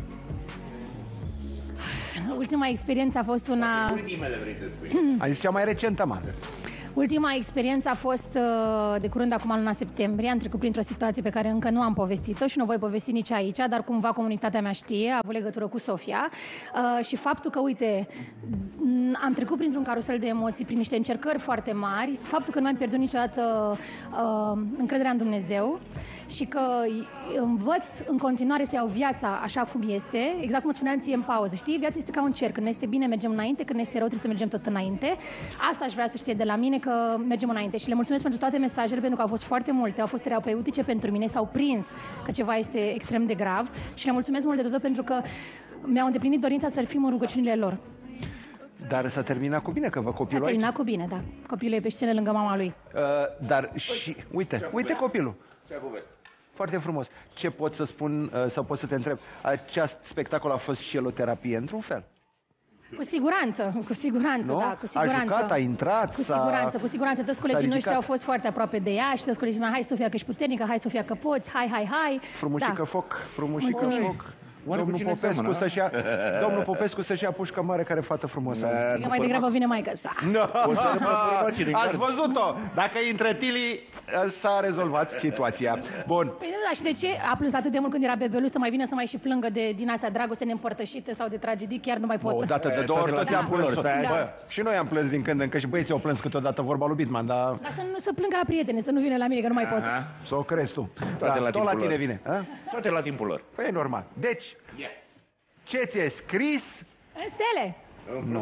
Ultima experiență a fost una... Ultimele vrei să spui. Am zis cea mai recentă, mă. Ultima experiență a fost uh, de curând, acum în luna septembrie. Am trecut printr-o situație pe care încă nu am povestit-o și nu voi povesti nici aici, dar cumva comunitatea mea știe, a avut legătură cu Sofia. Uh, și faptul că, uite, am trecut printr-un carusel de emoții, prin niște încercări foarte mari, faptul că nu am pierdut niciodată uh, încrederea în Dumnezeu și că învăț în continuare să iau viața așa cum este, exact cum spuneam ție în pauză, știi? Viața este ca un cerc, când ne este bine mergem înainte, când ne este rău trebuie să mergem tot înainte. Asta aș vrea să știe de la mine, că mergem înainte și le mulțumesc pentru toate mesajele, pentru că au fost foarte multe, au fost terapeutice pentru mine, s-au prins că ceva este extrem de grav și le mulțumesc mult de tot pentru că mi-au îndeplinit dorința să fim în rugăciunile lor. Dar s-a terminat cu bine, că vă S-a copilul aici. terminat cu bine, da. Copilul e pe scenă lângă mama lui. Uh, dar și, uite, uite copilul. Foarte frumos. Ce pot să spun, uh, sau pot să te întreb? Acest spectacol a fost și el o terapie, într-un fel? Cu siguranță, cu siguranță, Nu? da, cu A siguranță. jucat, a intrat, Cu s-a- siguranță, cu siguranță. Toți colegii s-a noștri ridicat. au fost foarte aproape de ea și toți colegii mei, hai Sofia că ești puternică, hai Sofia că poți, hai, hai, hai. Frumușică Da. foc, frumușică Mulțumim. foc. Oare cu Domnul cine Popescu, seamănă, să-și ia, domnul Popescu să-și ia pușcă mare, care fată frumoasă. Că mai degrabă vine maică sa. No. O să rămână bărbații din Ați gard. văzut-o? Dacă intră Tili, s-a rezolvat situația. Bun. Păi nu, da, și de ce a plâns atât de mult când era bebeluș să mai vină să mai și plângă de din astea dragoste neîmpărtășite sau de tragedii? Chiar nu mai pot. O dată de două ori toți Da. am plâns. Da. Bă, și noi am plâns din când în când și băieții au plâns câteodată, vorba lui Bitman, dar Dar să nu să plângă la prietene, să nu vină la mine, că nu mai pot. Aha. să o crezi tu. Toate la tot la timpul tine lor. vine. A? Toate la timpul lor. Păi e normal. Deci, ce ți-e scris? În stele. Nu.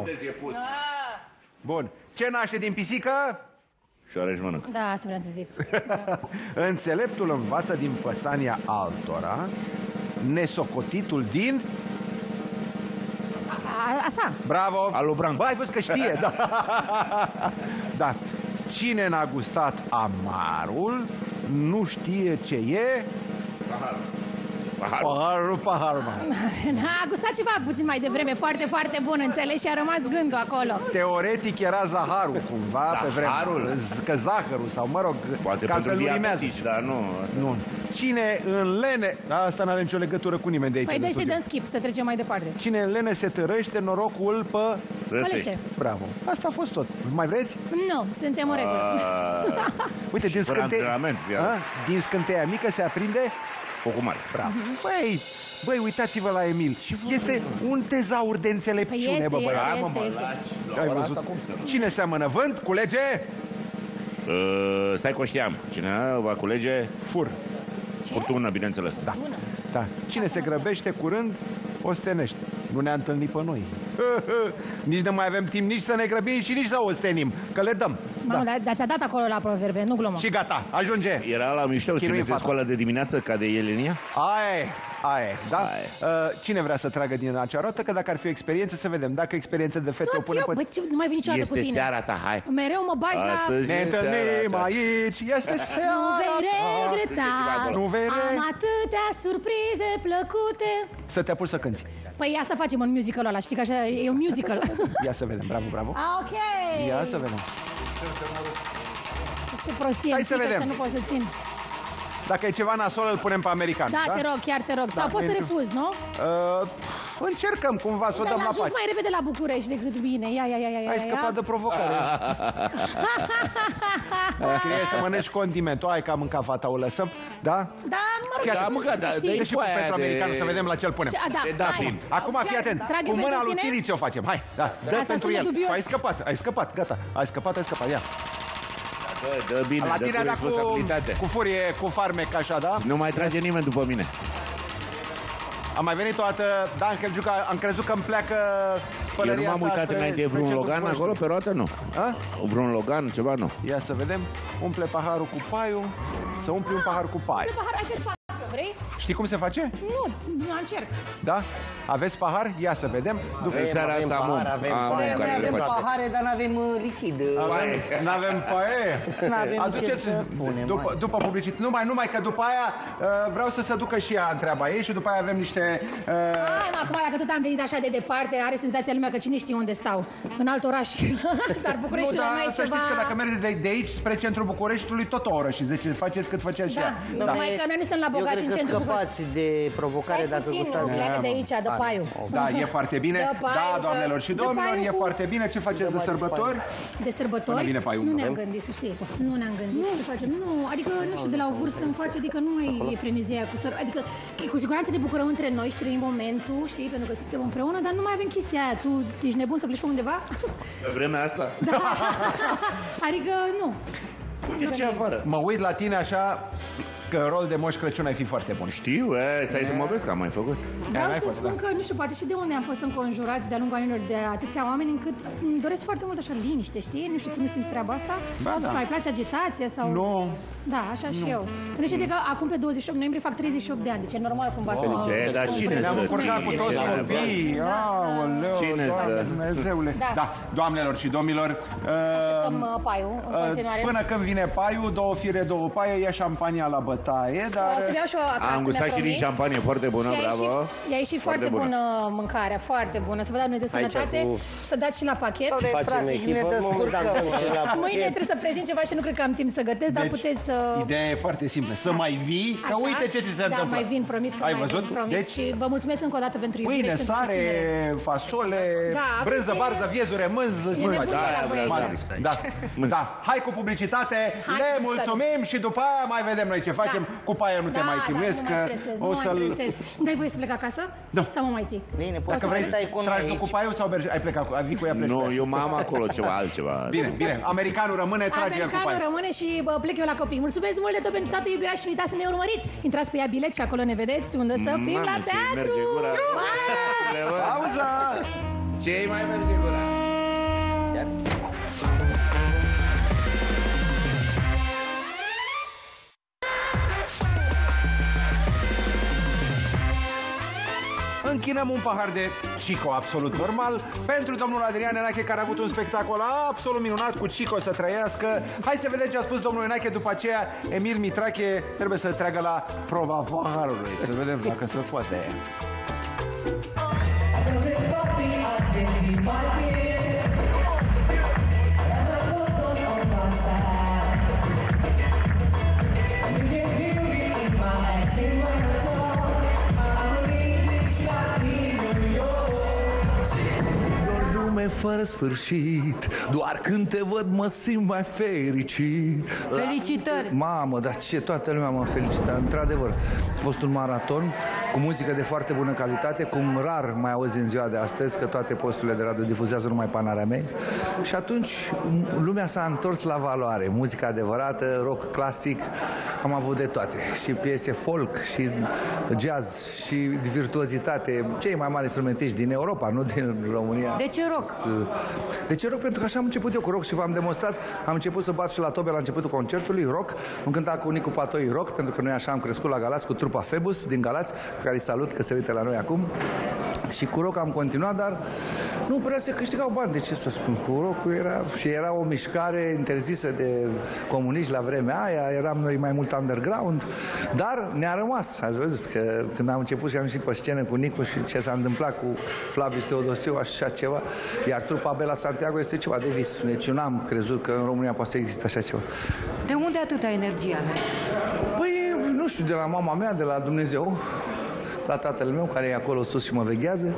Bun. Ce naște din pisică? Și oare mănânc. Da, asta vreau să zic. Înțeleptul învață din pățania altora, nesocotitul din... A, așa. Bravo! Alu Branco. Bă, ai văzut că știe, da. Da. Cine n-a gustat amarul, nu știe ce e... Paharul. Paharul, paharul, mă. A gustat ceva puțin mai devreme, foarte, foarte bun, înțelegi? Și a rămas gândul acolo. Teoretic era zaharul, cumva, pe vreme. Zaharul? Z- Că zahărul, sau mă rog, Poate că pentru altfel nu rimează. diabetici, dar nu. Nu. Cine în lene... Asta n-are nicio legătură cu nimeni de aici. Păi de dai să studio. dăm skip, să trecem mai departe. Cine în lene se târăște, norocul pe... Răsește. Bravo. Asta a fost tot. Mai vreți? Nu, suntem în regulă. Uite, din Fără scânteia... antrenament, viață. A? Din scânteia mică se aprinde... Focul mare. Bravo. Băi, băi, uitați-vă la Emil. Este un tezaur de înțelepciune, Păi este, bă, este, băiat. este, este. Ai văzut? Cine seamănă vânt, culege... Uh, stai că o știam. Cine va culege? Fur. Furtună, bineînțeles. Da. Da. Cine se grăbește curând, o stenește. Nu ne-a întâlnit pe noi. Nici nu mai avem timp nici să ne grăbim și nici să o stenim, că le dăm. Mamă, dar, dar ți-a dat acolo la proverbe, nu glumă. Și gata, ajunge. Era la mișto, cine se scoală de dimineață ca de Elenia? Aia e, aia e, da? Uh, cine vrea să tragă din acea roată? Că dacă ar fi o experiență, să vedem. Dacă experiență de fete o Tot pune eu, pe... bă, ce, nu mai vin niciodată Este cu tine. seara ta, hai. Mereu mă bagi la... Astăzi Ne e întâlnim seara ta. aici, este seara. Nu vei regreta, Nu vei re- am atâtea surprize plăcute. Să te apuci să cânti. Păi asta facem în musicalul ăla, știi că așa e un musical. Ia să vedem, bravo, bravo. Ah, ok. Ia să vedem. Ce prostie, Hai îmi să frică vedem. să nu pot să țin. Dacă e ceva nasol, îl punem pe american. Da, te rog, chiar te rog. Sau poți să pentru- refuzi, nu? Uh, încercăm cumva să o Dar dăm am la ajuns pace. mai repede la București decât bine. Ia, ia, ia, ia, ia. Ai scăpat de provocare. Scrie să mănânci condimentul. Hai că am mâncat fata, o lăsăm. Da? Da, mă rog, Fii Da, atent. mă, gata, știi. dă-i Dă și foaia pentru de- american să vedem la ce-l punem. Ce- da, De Dublin. hai. Acum fii atent. Trag eu Cu mâna pentru lui tine? Tiriți o facem. Hai, da. Dă Asta pentru sună el. dubios. Ai scăpat, ai scăpat, gata. Ai scăpat, ai scăpat, ia. Dă, dă bine, La dă tine cu a dat cu, responsabilitate. cu furie, cu farmec, așa, da? Nu mai trage nimeni după mine. Am mai venit o dată, da, am crezut că, am crezut că îmi pleacă Eu nu pălăria m-am asta uitat spre- înainte, spre vreun centrul Logan București. acolo pe roată? Nu. A? Vreun Logan, ceva, nu. Ia să vedem. Umple paharul cu paiul. Să umpli un pahar cu pai. Nu, pahar, hai că-ți fac eu, vrei? Știi cum se face? Nu, nu încerc. Da? Aveți pahar? Ia să vedem. După În seara asta am un. avem Am pahar, un care le avem face. pahare, dar nu avem uh, lichid. Nu avem paie. N-avem Aduceți ce să punem, după, mai. după publicitate. Numai, numai că după aia uh, vreau să se ducă și ea în treaba ei și după aia avem niște... Uh, Hai, mă, acum, dacă tot am venit așa de departe, are senzația lumea că cine știe unde stau. În alt oraș. Dar nu, Bucureștiul la dar noi e să ceva... știți că dacă mergeți de, de aici spre centrul Bucureștiului, tot o oră și zece faceți cât făcea și Da, ea. numai că noi nu suntem la Eu bogați cred în că centrul București. scăpați de provocare Stai dacă puțin, gustați. nu, pleacă de aici, de paiu. Da, e foarte bine. De paiu, Da, că- doamnelor și de domnilor, paiu e cu- foarte bine. Ce faceți de sărbători? De sărbători? Până vine paiul. Nu ne-am Avem? gândit, să știi. Nu ne-am gândit. Ce facem? Nu, adică, nu știu, de la o vârstă încoace, adică nu mai e frenezia aia cu sărbători. Adică, cu siguranță ne bucurăm între noi și trăim momentul, știi, pentru că suntem împreună, dar nu mai avem chestia aia. Tu ești nebun să pleci pe undeva? Pe vremea asta? Da. Adică, nu. Uite ce afară. Mă uit la tine așa că rol de Moș Crăciun ai fi foarte bun. Știu, e, stai să mă vezi că am mai făcut. Vreau n-ai să fost, spun da. că, nu știu, poate și de unde am fost înconjurați de-a lungul anilor de atâția oameni, încât îmi doresc foarte mult așa liniște, știi? Nu știu, tu nu simți treaba asta? Ba, da. Mai place agitația sau... Nu. Da, așa și eu. Gândește-te că acum pe douăzeci și opt noiembrie fac treizeci și opt de ani, deci e normal cumva să mă... E, dar cine Ne-am stă? încurcat cu toți Cine copiii. Aoleu, Cine Doamne stă? Dumnezeule. Da. Da, doamnelor și domnilor, Așteptăm uh, uh, paiul în uh, continuare. până când vine paiul, două fire, două paie, ia șampania la bătaie, dar... O să iau și eu acasă, Am gustat mi-a și din promis. șampanie foarte bună, Și a bravo. ieșit, i-a ieșit foarte, Foarte bună. bună mâncarea, foarte bună. Să vă dea Dumnezeu Aici sănătate, cu- să dați și la pachet. Facem Practic, ne echipă, momentan descurcăm. și la Mâine pachet. trebuie să prezint ceva și nu cred că am timp să gătesc, dar Deci, puteți să... Ideea e foarte simplă. Să mai vii, că Așa? uite ce ți se da, întâmplă. mai vin, promit că Ai mai văzut? vin, promit. Deci, Și vă mulțumesc încă o dată pentru iubire pâine, și pentru susținere. sare, fasole, Da, brânză, aveți- barză, viezure, mânză. E nebunie Da, la da, voi da, aici. Da, da. Hai cu publicitate, Hai, le să- mulțumim și după aia mai vedem noi ce facem. Da. Cu paia nu te Da, mai da, chinuiesc, nu că mai stresez, nu o mai să-l... stresez. Îmi dai voie să plec acasă? Da. Sau mă mai ții? Bine, poți Dacă să vrei stai cu noi tragi tu aici. cu paiul sau mergi, ai plecat cu, ai vii cu ea pleci Nu, cu ea. eu m-am acolo ceva altceva. Bine, bine, americanul rămâne, trage el cu Americanul paiul. rămâne și bă, plec eu la copii. Mulțumesc mult de tot pentru toată iubirea și nu uitați să ne urmăriți. Intrați pe ea bilet și acolo ne vedeți unde să fim Mamă, la ce teatru. merge gura. Bye! Pauza! Ce mai merge gura? Închinăm un pahar de Cico absolut normal pentru domnul Adrian Enache, care a avut un spectacol absolut minunat cu Cico să trăiască. Hai să vedem ce a spus domnul Enache. După aceea Emil Mitrache trebuie să treagă la proba paharului. Să vedem dacă se poate. You get beauty in my fără sfârșit. Doar când te văd mă simt mai fericit. Felicitări! Mamă, dar ce, toată lumea mă felicită. Într-adevăr, a fost un maraton cu muzică de foarte bună calitate, cum rar mai auzi în ziua de astăzi, că toate posturile de radio difuzează numai Panarea mea. Și atunci lumea s-a întors la valoare. Muzica adevărată, rock clasic, am avut de toate. Și piese folk, și jazz, și virtuozitate. Cei mai mari instrumentiști din Europa, nu din România. De ce rock? De ce rock? Pentru că așa am început eu cu rock și v-am demonstrat. Am început să bat și la tobe la începutul concertului, rock. Am cântat cu Nicu Patoi rock, pentru că noi așa am crescut la Galați cu trupa Phoebus din Galați, pe care îi salut că se uită la noi acum. Și cu rock am continuat, dar nu prea se câștigau bani, de ce să spun. Cu rock era, și era o mișcare interzisă de comuniști la vremea aia, eram noi mai mult underground, dar ne-a rămas. Ați văzut că când am început și am ieșit pe scenă cu Nicu și ce s-a întâmplat cu Flavius Teodosiu, așa ceva, iar trupa Bela Santiago este ceva de vis. Deci eu n-am crezut că în România poate să existe așa ceva. De unde atâta energie? Păi, nu știu, de la mama mea, de la Dumnezeu, la tatăl meu, care e acolo sus și mă veghează,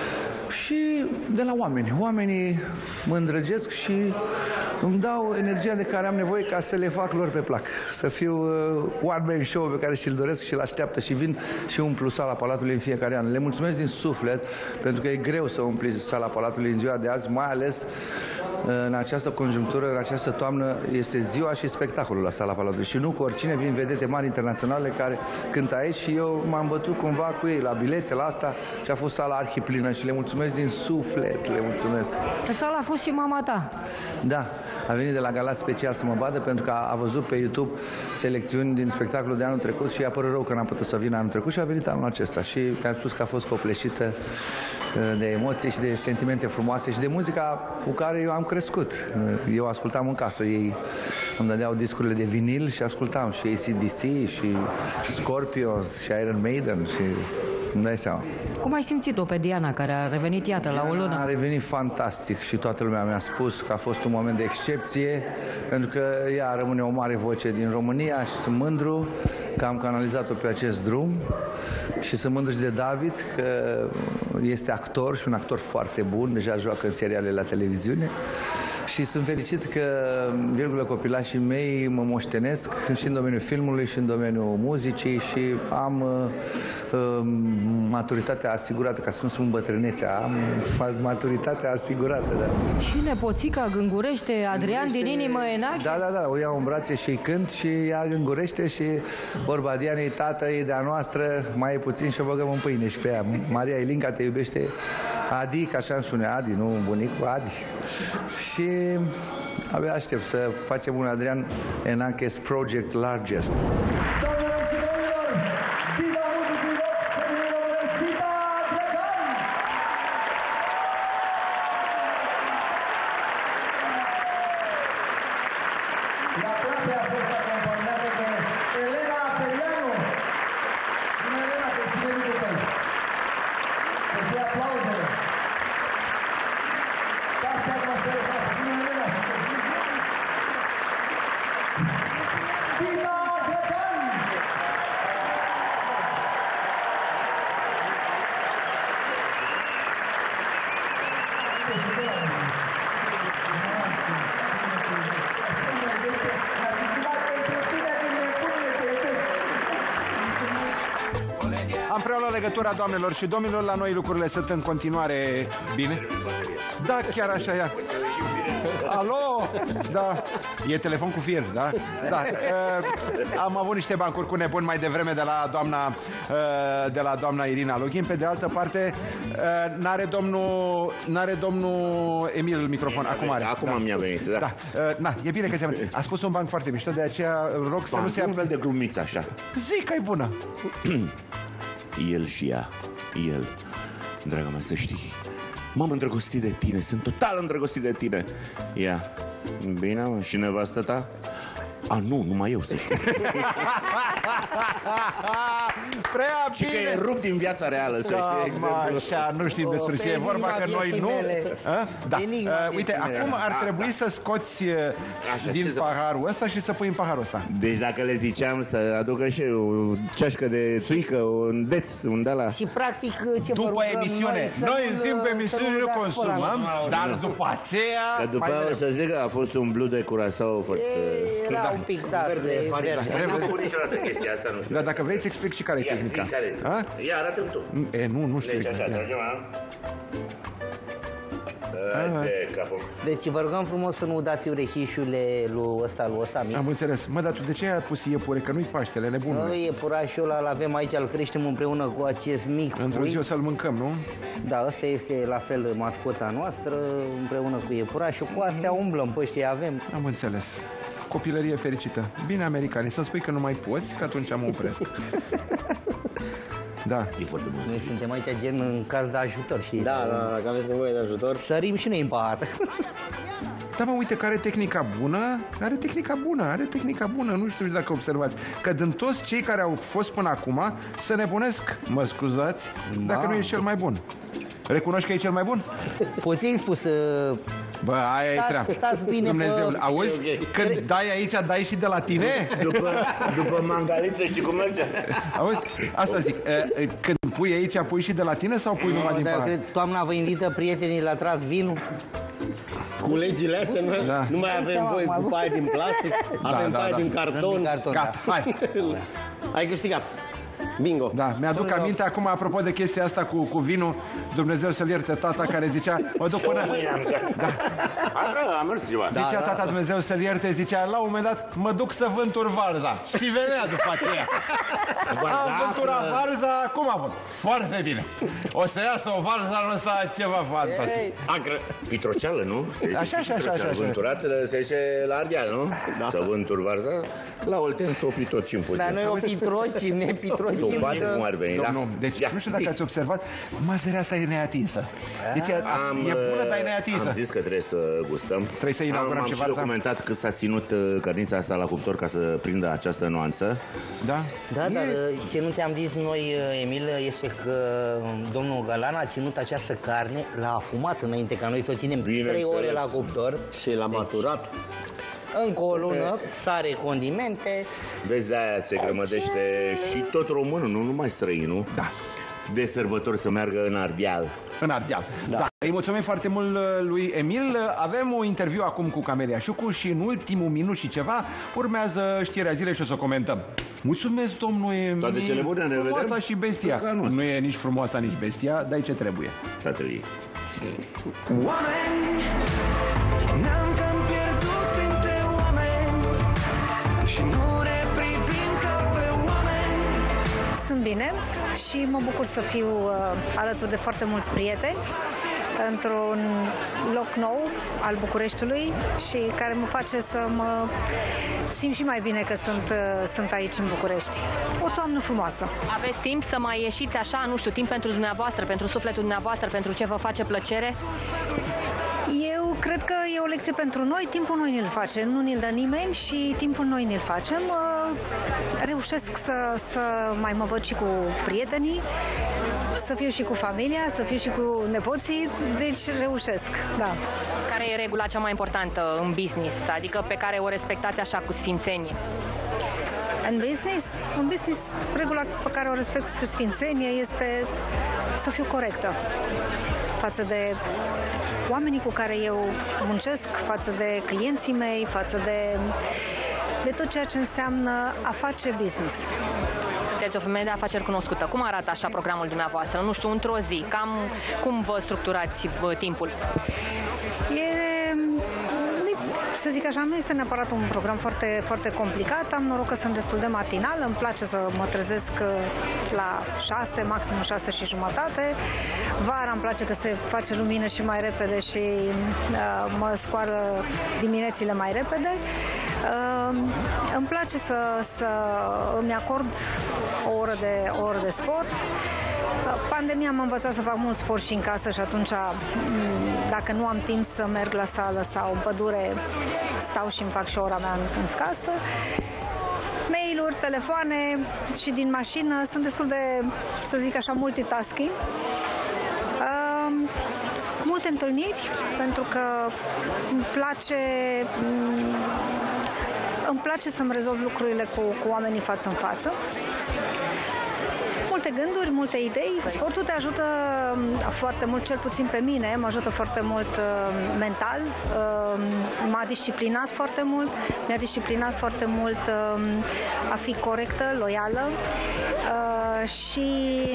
și de la oameni. Oamenii mă îndrăgesc și îmi dau energia de care am nevoie ca să le fac lor pe plac. Să fiu uh, one-man show pe care și-l doresc și-l așteaptă și vin și umplu sala Palatului în fiecare an. Le mulțumesc din suflet, pentru că e greu să umpli sala Palatului în ziua de azi, mai ales în această conjunctură, în această toamnă, este ziua și spectacolul la sala Palatului. Și nu cu oricine, vin vedete mari internaționale care cântă aici și eu m-am bătut cumva cu ei la bilete, la asta, și a fost sala arhiplină și le mulțumesc din suflet, le mulțumesc. Pe sala a fost și mama ta. Da, a venit de la Galați special să mă vadă pentru că a, a văzut pe YouTube selecțiuni din spectacolul de anul trecut și i-a părut rău că n-a putut să vină anul trecut și a venit anul acesta și mi-a spus că a fost copleșită de emoții și de sentimente frumoase și de muzica cu care eu am crescut. Eu ascultam în casă, ei îmi dădeau discurile de vinil și ascultam și A C D C și Scorpions și Iron Maiden și îmi dai seama. Cum ai simțit-o pe Diana, care a revenit, iată, la o lună? A revenit fantastic și toată lumea mi-a spus că a fost un moment de excepție, pentru că ea rămâne o mare voce din România și sunt mândru că am canalizat-o pe acest drum și sunt mândru și de David, că este actor și un actor foarte bun, deja joacă în seriale la televiziune. Și sunt fericit că, virgulă, copilașii mei mă moștenesc și în domeniul filmului și în domeniul muzicii și am uh, maturitatea asigurată, ca să nu spun bătrânețea, am maturitatea asigurată, da. Și nepoțica gângurește, Adrian din inimă Enache? Da, da, da, o iau în brațe și îi cânt și ea gângurește și vorba Dianei, tată, e de-a noastră, mai e puțin și o băgăm în pâine și pe ea. Maria Ilinca te iubește, Adi, că așa îmi spune Adi, nu bunicul, Adi. Și abia aștept să facem un Adrian Enache's Project Largest. Doamnelor și domnilor, diva muzicii rock, feminin românesc, Dita Drecan! La clape a fost acompaniată de Elena Perianu. Bună, Elena, că și meritul tău. Să fie aplauzele. Dați atmosferă, dați. Bună, Elena, să te fie. Dita Drecan! Am preluat legătura, doamnelor și domnilor. La noi lucrurile sunt în continuare bine. Da, chiar așa e. Alo? Da. E telefon cu fir, da? Da. Uh, am avut niște bancuri cu nebuni mai devreme de la doamna uh, de la doamna Irina Login. Pe de altă parte, uh, n-are domnul n-are domnul Emil microfon. Acum are. Acum da. mi-a venit, da. Da. Uh, na, e bine că se a spus un banc foarte mișto, de aceea rog să Ba, nu se un fel de glumiță așa. Zic că e bună. El și ea, el, draga mea, să știi, m-am îndrăgostit de tine, sunt total îndrăgostit de tine. Ia, bine, mă, și nevastă ta? A, nu, numai eu să știu. Prea și bine. că e rupt din viața reală, să da, știi exemplu. Așa, nu știm despre ce e vorba, că noi nu... A? Da. Uh, uite, acum ar trebui să scoți uh, Așa, din paharul ăsta și să pui în paharul ăsta. Deci dacă le ziceam să aducă și o ceașcă de țuică, un deț, un de la... Și practic ce după vă rugăm emisiune, noi, noi în timpul emisiunii nu consumăm, dar după aceea... Că după aia o să zic că a fost un blu de curasau foarte... Era da. un pic, da, de verde. N-am făcut niciodată chestia asta, nu știu. Dar dacă vrei, îți explic și care e tehnica. Zi, care e? Ia, arată-mi tu. E, nu, nu știu. Deci așa, tragem, a? De capul. Deci vă rugăm frumos să nu dați urechișurile lui ăsta, lui ăsta mic. Am înțeles. Mă, dar tu de ce ai pus iepure? Că nu-i Paștele, nebunule. Nu, iepurașul ăla îl avem aici, îl creștem împreună cu acest mic pui. Într-o zi o să-l mâncăm, nu? Da, ăsta este la fel mascota noastră, împreună cu iepurașul. Cu astea umblăm, pe ăștia avem. Am înțeles. Copilărie fericită. Bine, americani, să spui că nu mai poți, că atunci mă opresc. Da. E foarte bun. Noi suntem aici gen în caz de ajutor, știi? Da, da, dacă aveți nevoie de ajutor. Sărim și noi în pahar. Da, mă, uite, că are tehnica bună, are tehnica bună, are tehnica bună, nu știu dacă observați, că din toți cei care au fost până acum se nebunesc, mă scuzați, da. Dacă nu e cel mai bun. Recunoști că e cel mai bun? Puteți spus... Uh... Bă, aia e treaba. Stați bine, Dumnezeu, bă... auzi? Okay, okay. Când dai aici, dai și de la tine? După, după mangaliță, știi cum merge? Auzi? Asta zic, când pui aici, pui și de la tine sau pui no, numai din pahar? Cred, toamna vă invită prietenii la tras vinul. Cu legile astea nu, da. Nu mai avem voie cu paie din plastic, da, avem da, paie da. din carton. Din carton. Gata, da. Hai! Ai câștigat. Bingo. Da, mi-aduc aminte acum, apropo de chestia asta cu, cu vinul, Dumnezeu să-l ierte tata care zicea, mă duc până... Da. Am mers ziua. Zicea tata, Dumnezeu să-l ierte, zicea, la un moment dat, mă duc să vântur varza. Și venea după aceea. Am vânturat varza, cum a fost? Foarte bine. O să iasă o varză anul ăsta, ce va face? Pitroceală, nu? Așa, așa, așa, așa. Vânturat se zice la Ardeal, nu? Da. Să vântur varza, la Olten s-o pitrocim puțin. Dar noi o pitrocim, ne pitrocim. S-o bate cum ar veni, da? Nu, deci nu știu dacă ați observat, mazărea asta e neatinsă. Deci am, e bună, dar e neatinsă. Am zis că trebuie să gustăm. Trebuie să inaugurăm am, și varza. Am și documentat cât s-a ținut cărnița asta la cuptor ca să prindă această nuanță. Da? Da, dar ce nu te-am zis noi, Emil, este că domnul Galan a ținut această carne, l-a afumat înainte ca noi să o ținem trei ore la cuptor. Și l-a maturat. Încă o lună, sare, condimente. Vezi, de-aia se grămădește și tot românul, nu numai străinul. Da. De sărbători să meargă în Ardeal. În Ardeal, da. da. Îi mulțumim foarte mult lui Emil. Avem un interviu acum cu Camelia Șucu și în ultimul minut și ceva urmează știrea zilei și o să o comentăm. Mulțumesc, domnul Emil. Toate cele bune, ne vedem. Frumoasa și bestia. Nu e nici frumoasa, nici bestia, dai ce trebuie. Tatălii. Oameni, ne-am cam pierdut printre oameni și nu ne privim ca pe oameni. Sunt bine și mă bucur să fiu uh, alături de foarte mulți prieteni într-un loc nou al Bucureștiului și care mă face să mă simt și mai bine că sunt, uh, sunt aici în București. O toamnă frumoasă. Aveți timp să mai ieșiți așa, nu știu, timp pentru dumneavoastră, pentru sufletul dumneavoastră, pentru ce vă face plăcere? Eu cred că e o lecție pentru noi, timpul noi ne-l face, nu ne-l dă nimeni și timpul noi ne-l facem. Reușesc să, să mai mă văd și cu prietenii, să fiu și cu familia, să fiu și cu nepoții, deci reușesc, da. Care e regula cea mai importantă în business, adică pe care o respectați așa cu sfințenie? În business, în business, regula pe care o respect cu sfințenie este să fiu corectă față de oamenii cu care eu muncesc, față de clienții mei, față de, de tot ceea ce înseamnă a face business. Sunteți o femeie de afaceri cunoscută. Cum arată așa programul dumneavoastră? Nu știu, într-o zi, cam cum vă structurați bă, timpul? E, să zic așa, nu este neapărat un program foarte, foarte complicat. Am noroc că sunt destul de matinal. Îmi place să mă trezesc la șase, maxim șase și jumătate. Vara îmi place că se face lumină și mai repede și uh, mă scoală diminețile mai repede. Uh, îmi place să, să îmi acord o oră de, o oră de sport. Pandemia m-a învățat să fac mult sport și în casă și atunci, dacă nu am timp să merg la sală sau în pădure, stau și îmi fac și ora mea în, în casă. Mail-uri, telefoane și din mașină sunt destul de, să zic așa, multitasking. Uh, multe întâlniri, pentru că îmi place, îmi place să-mi rezolv lucrurile cu, cu oamenii față în față. Multe gânduri, multe idei. Sportul te ajută foarte mult, cel puțin pe mine, mă ajută foarte mult uh, mental, uh, m-a disciplinat foarte mult, mi-a disciplinat foarte mult uh, a fi corectă, loială uh, și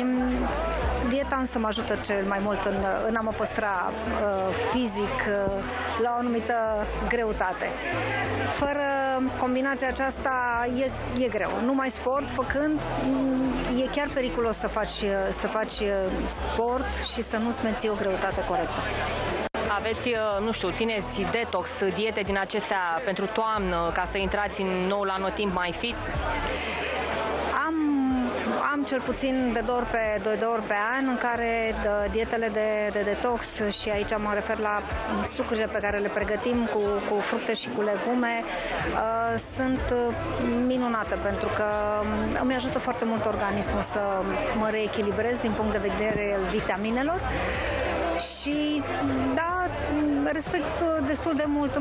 dieta însă mă ajută cel mai mult în, în a mă păstra uh, fizic uh, la o anumită greutate. Fără combinația aceasta e, e greu. Numai sport făcând, e chiar periculos să faci, să faci sport și să nu-ți menții o greutate corectă. Aveți, nu știu, țineți detox, diete din acestea pentru toamnă, ca să intrați în noul anotimp mai fit? Am, am cel puțin de două ori pe, de două ori pe an în care de, dietele de, de detox, și aici mă refer la sucurile pe care le pregătim cu, cu fructe și cu legume, uh, sunt minunate pentru că îmi ajută foarte mult organismul să mă reechilibrez din punct de vedere al vitaminelor. Și da, respect destul de mult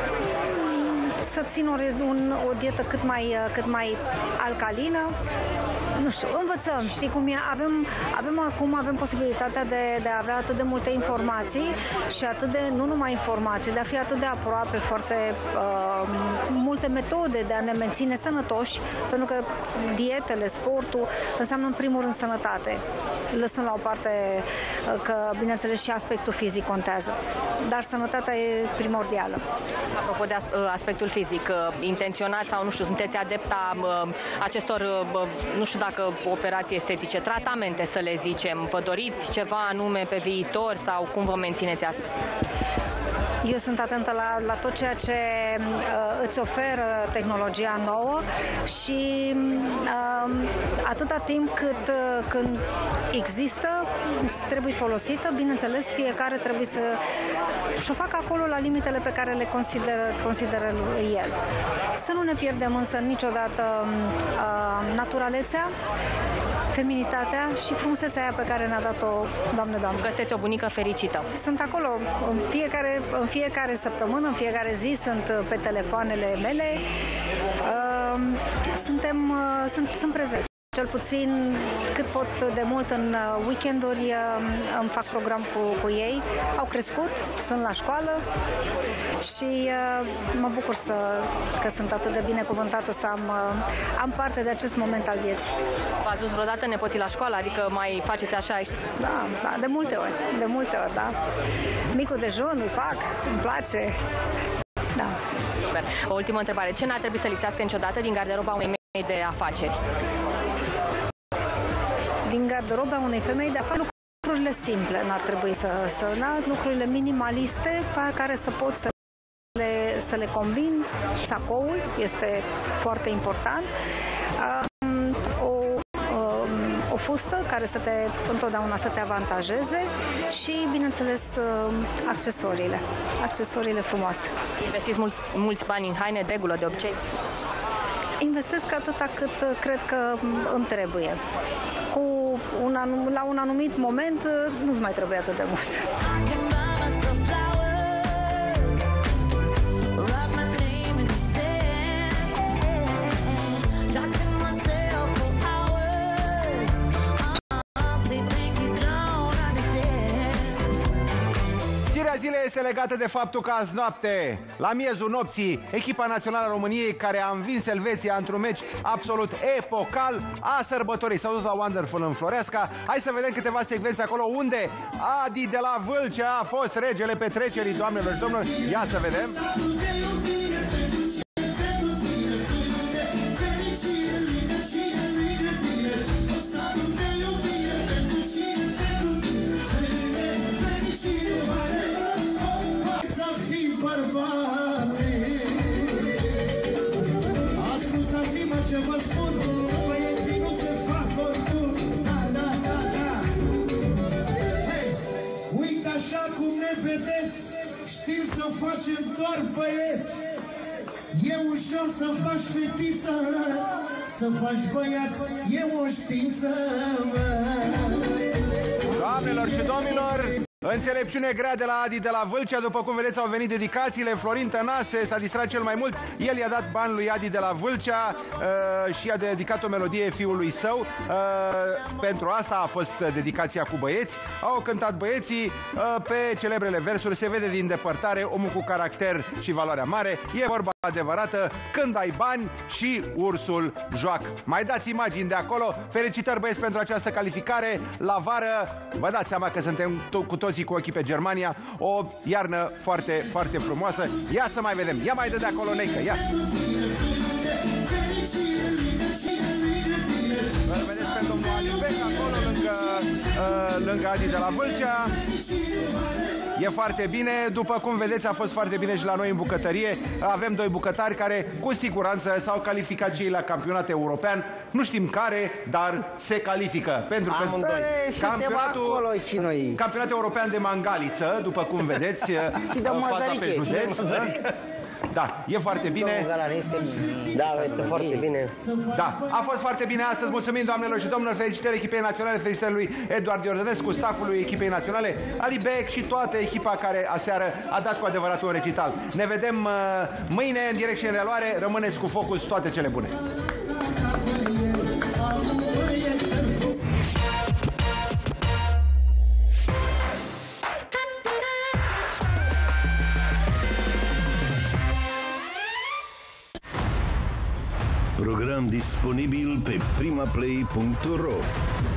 să țin o, un, o dietă cât mai, cât mai alcalină. Nu știu, învățăm, știi cum e, avem, avem acum avem posibilitatea de, de a avea atât de multe informații și atât de, nu numai informații, de a fi atât de aproape, foarte uh, multe metode de a ne menține sănătoși, pentru că dietele, sportul înseamnă în primul rând sănătate, lăsând la o parte că, bineînțeles, și aspectul fizic contează, dar sănătatea e primordială. Apropo de aspectul fizic, intenționați sau, nu știu, sunteți adepta acestor, nu știu dacă operații estetice, tratamente, să le zicem, vă doriți ceva anume pe viitor sau cum vă mențineți asta? Eu sunt atentă la, la tot ceea ce uh, îți oferă tehnologia nouă și uh, atâta timp cât uh, când există, trebuie folosită, bineînțeles, fiecare trebuie să și o facă acolo la limitele pe care le consideră, consideră el. Să nu ne pierdem însă niciodată uh, naturalețea, feminitatea și frumusețea aia pe care ne-a dat-o, Doamne, Doamne. Că sunteți o bunică fericită. Sunt acolo în fiecare, în fiecare săptămână, în fiecare zi sunt pe telefoanele mele. Uh, suntem, uh, sunt, sunt prezent. Cel puțin cât pot de mult în weekenduri îmi fac program cu, cu ei. Au crescut, sunt la școală și uh, mă bucur să, că sunt atât de binecuvântată să am, uh, am parte de acest moment al vieții. V-ați dus vreodată nepoții la școală? Adică mai faceți așa? Da, da, de multe ori, de multe ori, da. Micul dejun îl fac, îmi place. Da. Super. O ultimă întrebare. Ce n-ar trebui să lipsească niciodată din garderoba unei femei de afaceri? Din garderoba unei femei de afaceri, lucrurile simple n-ar trebui să, să da, lucrurile minimaliste pe care să pot să le, să le combin. Sacoul este foarte important. Um, o, um, o fustă care să te, întotdeauna să te avantajeze și, bineînțeles, accesoriile. Accesoriile frumoase. Investiți mulți, mulți bani în haine de gulă, de obicei? Investesc atâta cât cred că îmi trebuie. Cu un anum, la un anumit moment nu-ți mai trebuie atât de mult. Zilei este legată de faptul că azi noapte, la miezul nopții, echipa națională a României, care a învins Elveția într-un meci absolut epocal, a sărbătorit. S-au dus la Wonderful în Floreasca. Hai să vedem câteva secvențe acolo unde Adi de la Vâlcea a fost regele petrecerii, doamnelor și domnilor. Ia să vedem. să facem doar băieți. E ușor să faci fetiță, să faci băiat, e o știință. Doamnelor și domnilor, înțelepciune grea de la Adi de la Vâlcea. După cum vedeți, au venit dedicațiile. Florin Tănase s-a distrat cel mai mult. El i-a dat bani lui Adi de la Vâlcea uh, și i-a dedicat o melodie fiului său. uh, Pentru asta a fost dedicația cu băieți. Au cântat băieții uh, pe celebrele versuri. Se vede din depărtare omul cu caracter și valoarea mare. E vorba adevărată: când ai bani și ursul joacă. Mai dați imagini de acolo. Felicitări, băieți, pentru această calificare. La vară, vă dați seama că suntem to- cu toții cu ochii pe Germania. O iarnă foarte, foarte frumoasă. Ia să mai vedem. Ia mai dă de acolo, Neică. Ia. Îl vedeți pe domnul Alibec acolo lângă, uh, lângă Adi de la Vâlcea. E foarte bine. După cum vedeți, a fost foarte bine și la noi în bucătărie. Avem doi bucătari care cu siguranță s-au calificat și ei la campionat european. Nu știm care, dar se califică. Pentru că campionatul, și noi. campionatul european de mangaliță, după cum vedeți, faza pe județ. Da, e foarte bine. Da, este foarte bine. Da, a fost foarte bine astăzi. Mulțumim, doamnelor și domnilor. Felicitări echipei naționale, felicitări lui Eduard Iordănescu, staffului echipei naționale, Ali Bec și toată echipa care aseară a dat cu adevărat un recital. Ne vedem uh, mâine în direct și în reluare. Rămâneți cu Focus, toate cele bune. Program disponibil pe primaplay punct ro.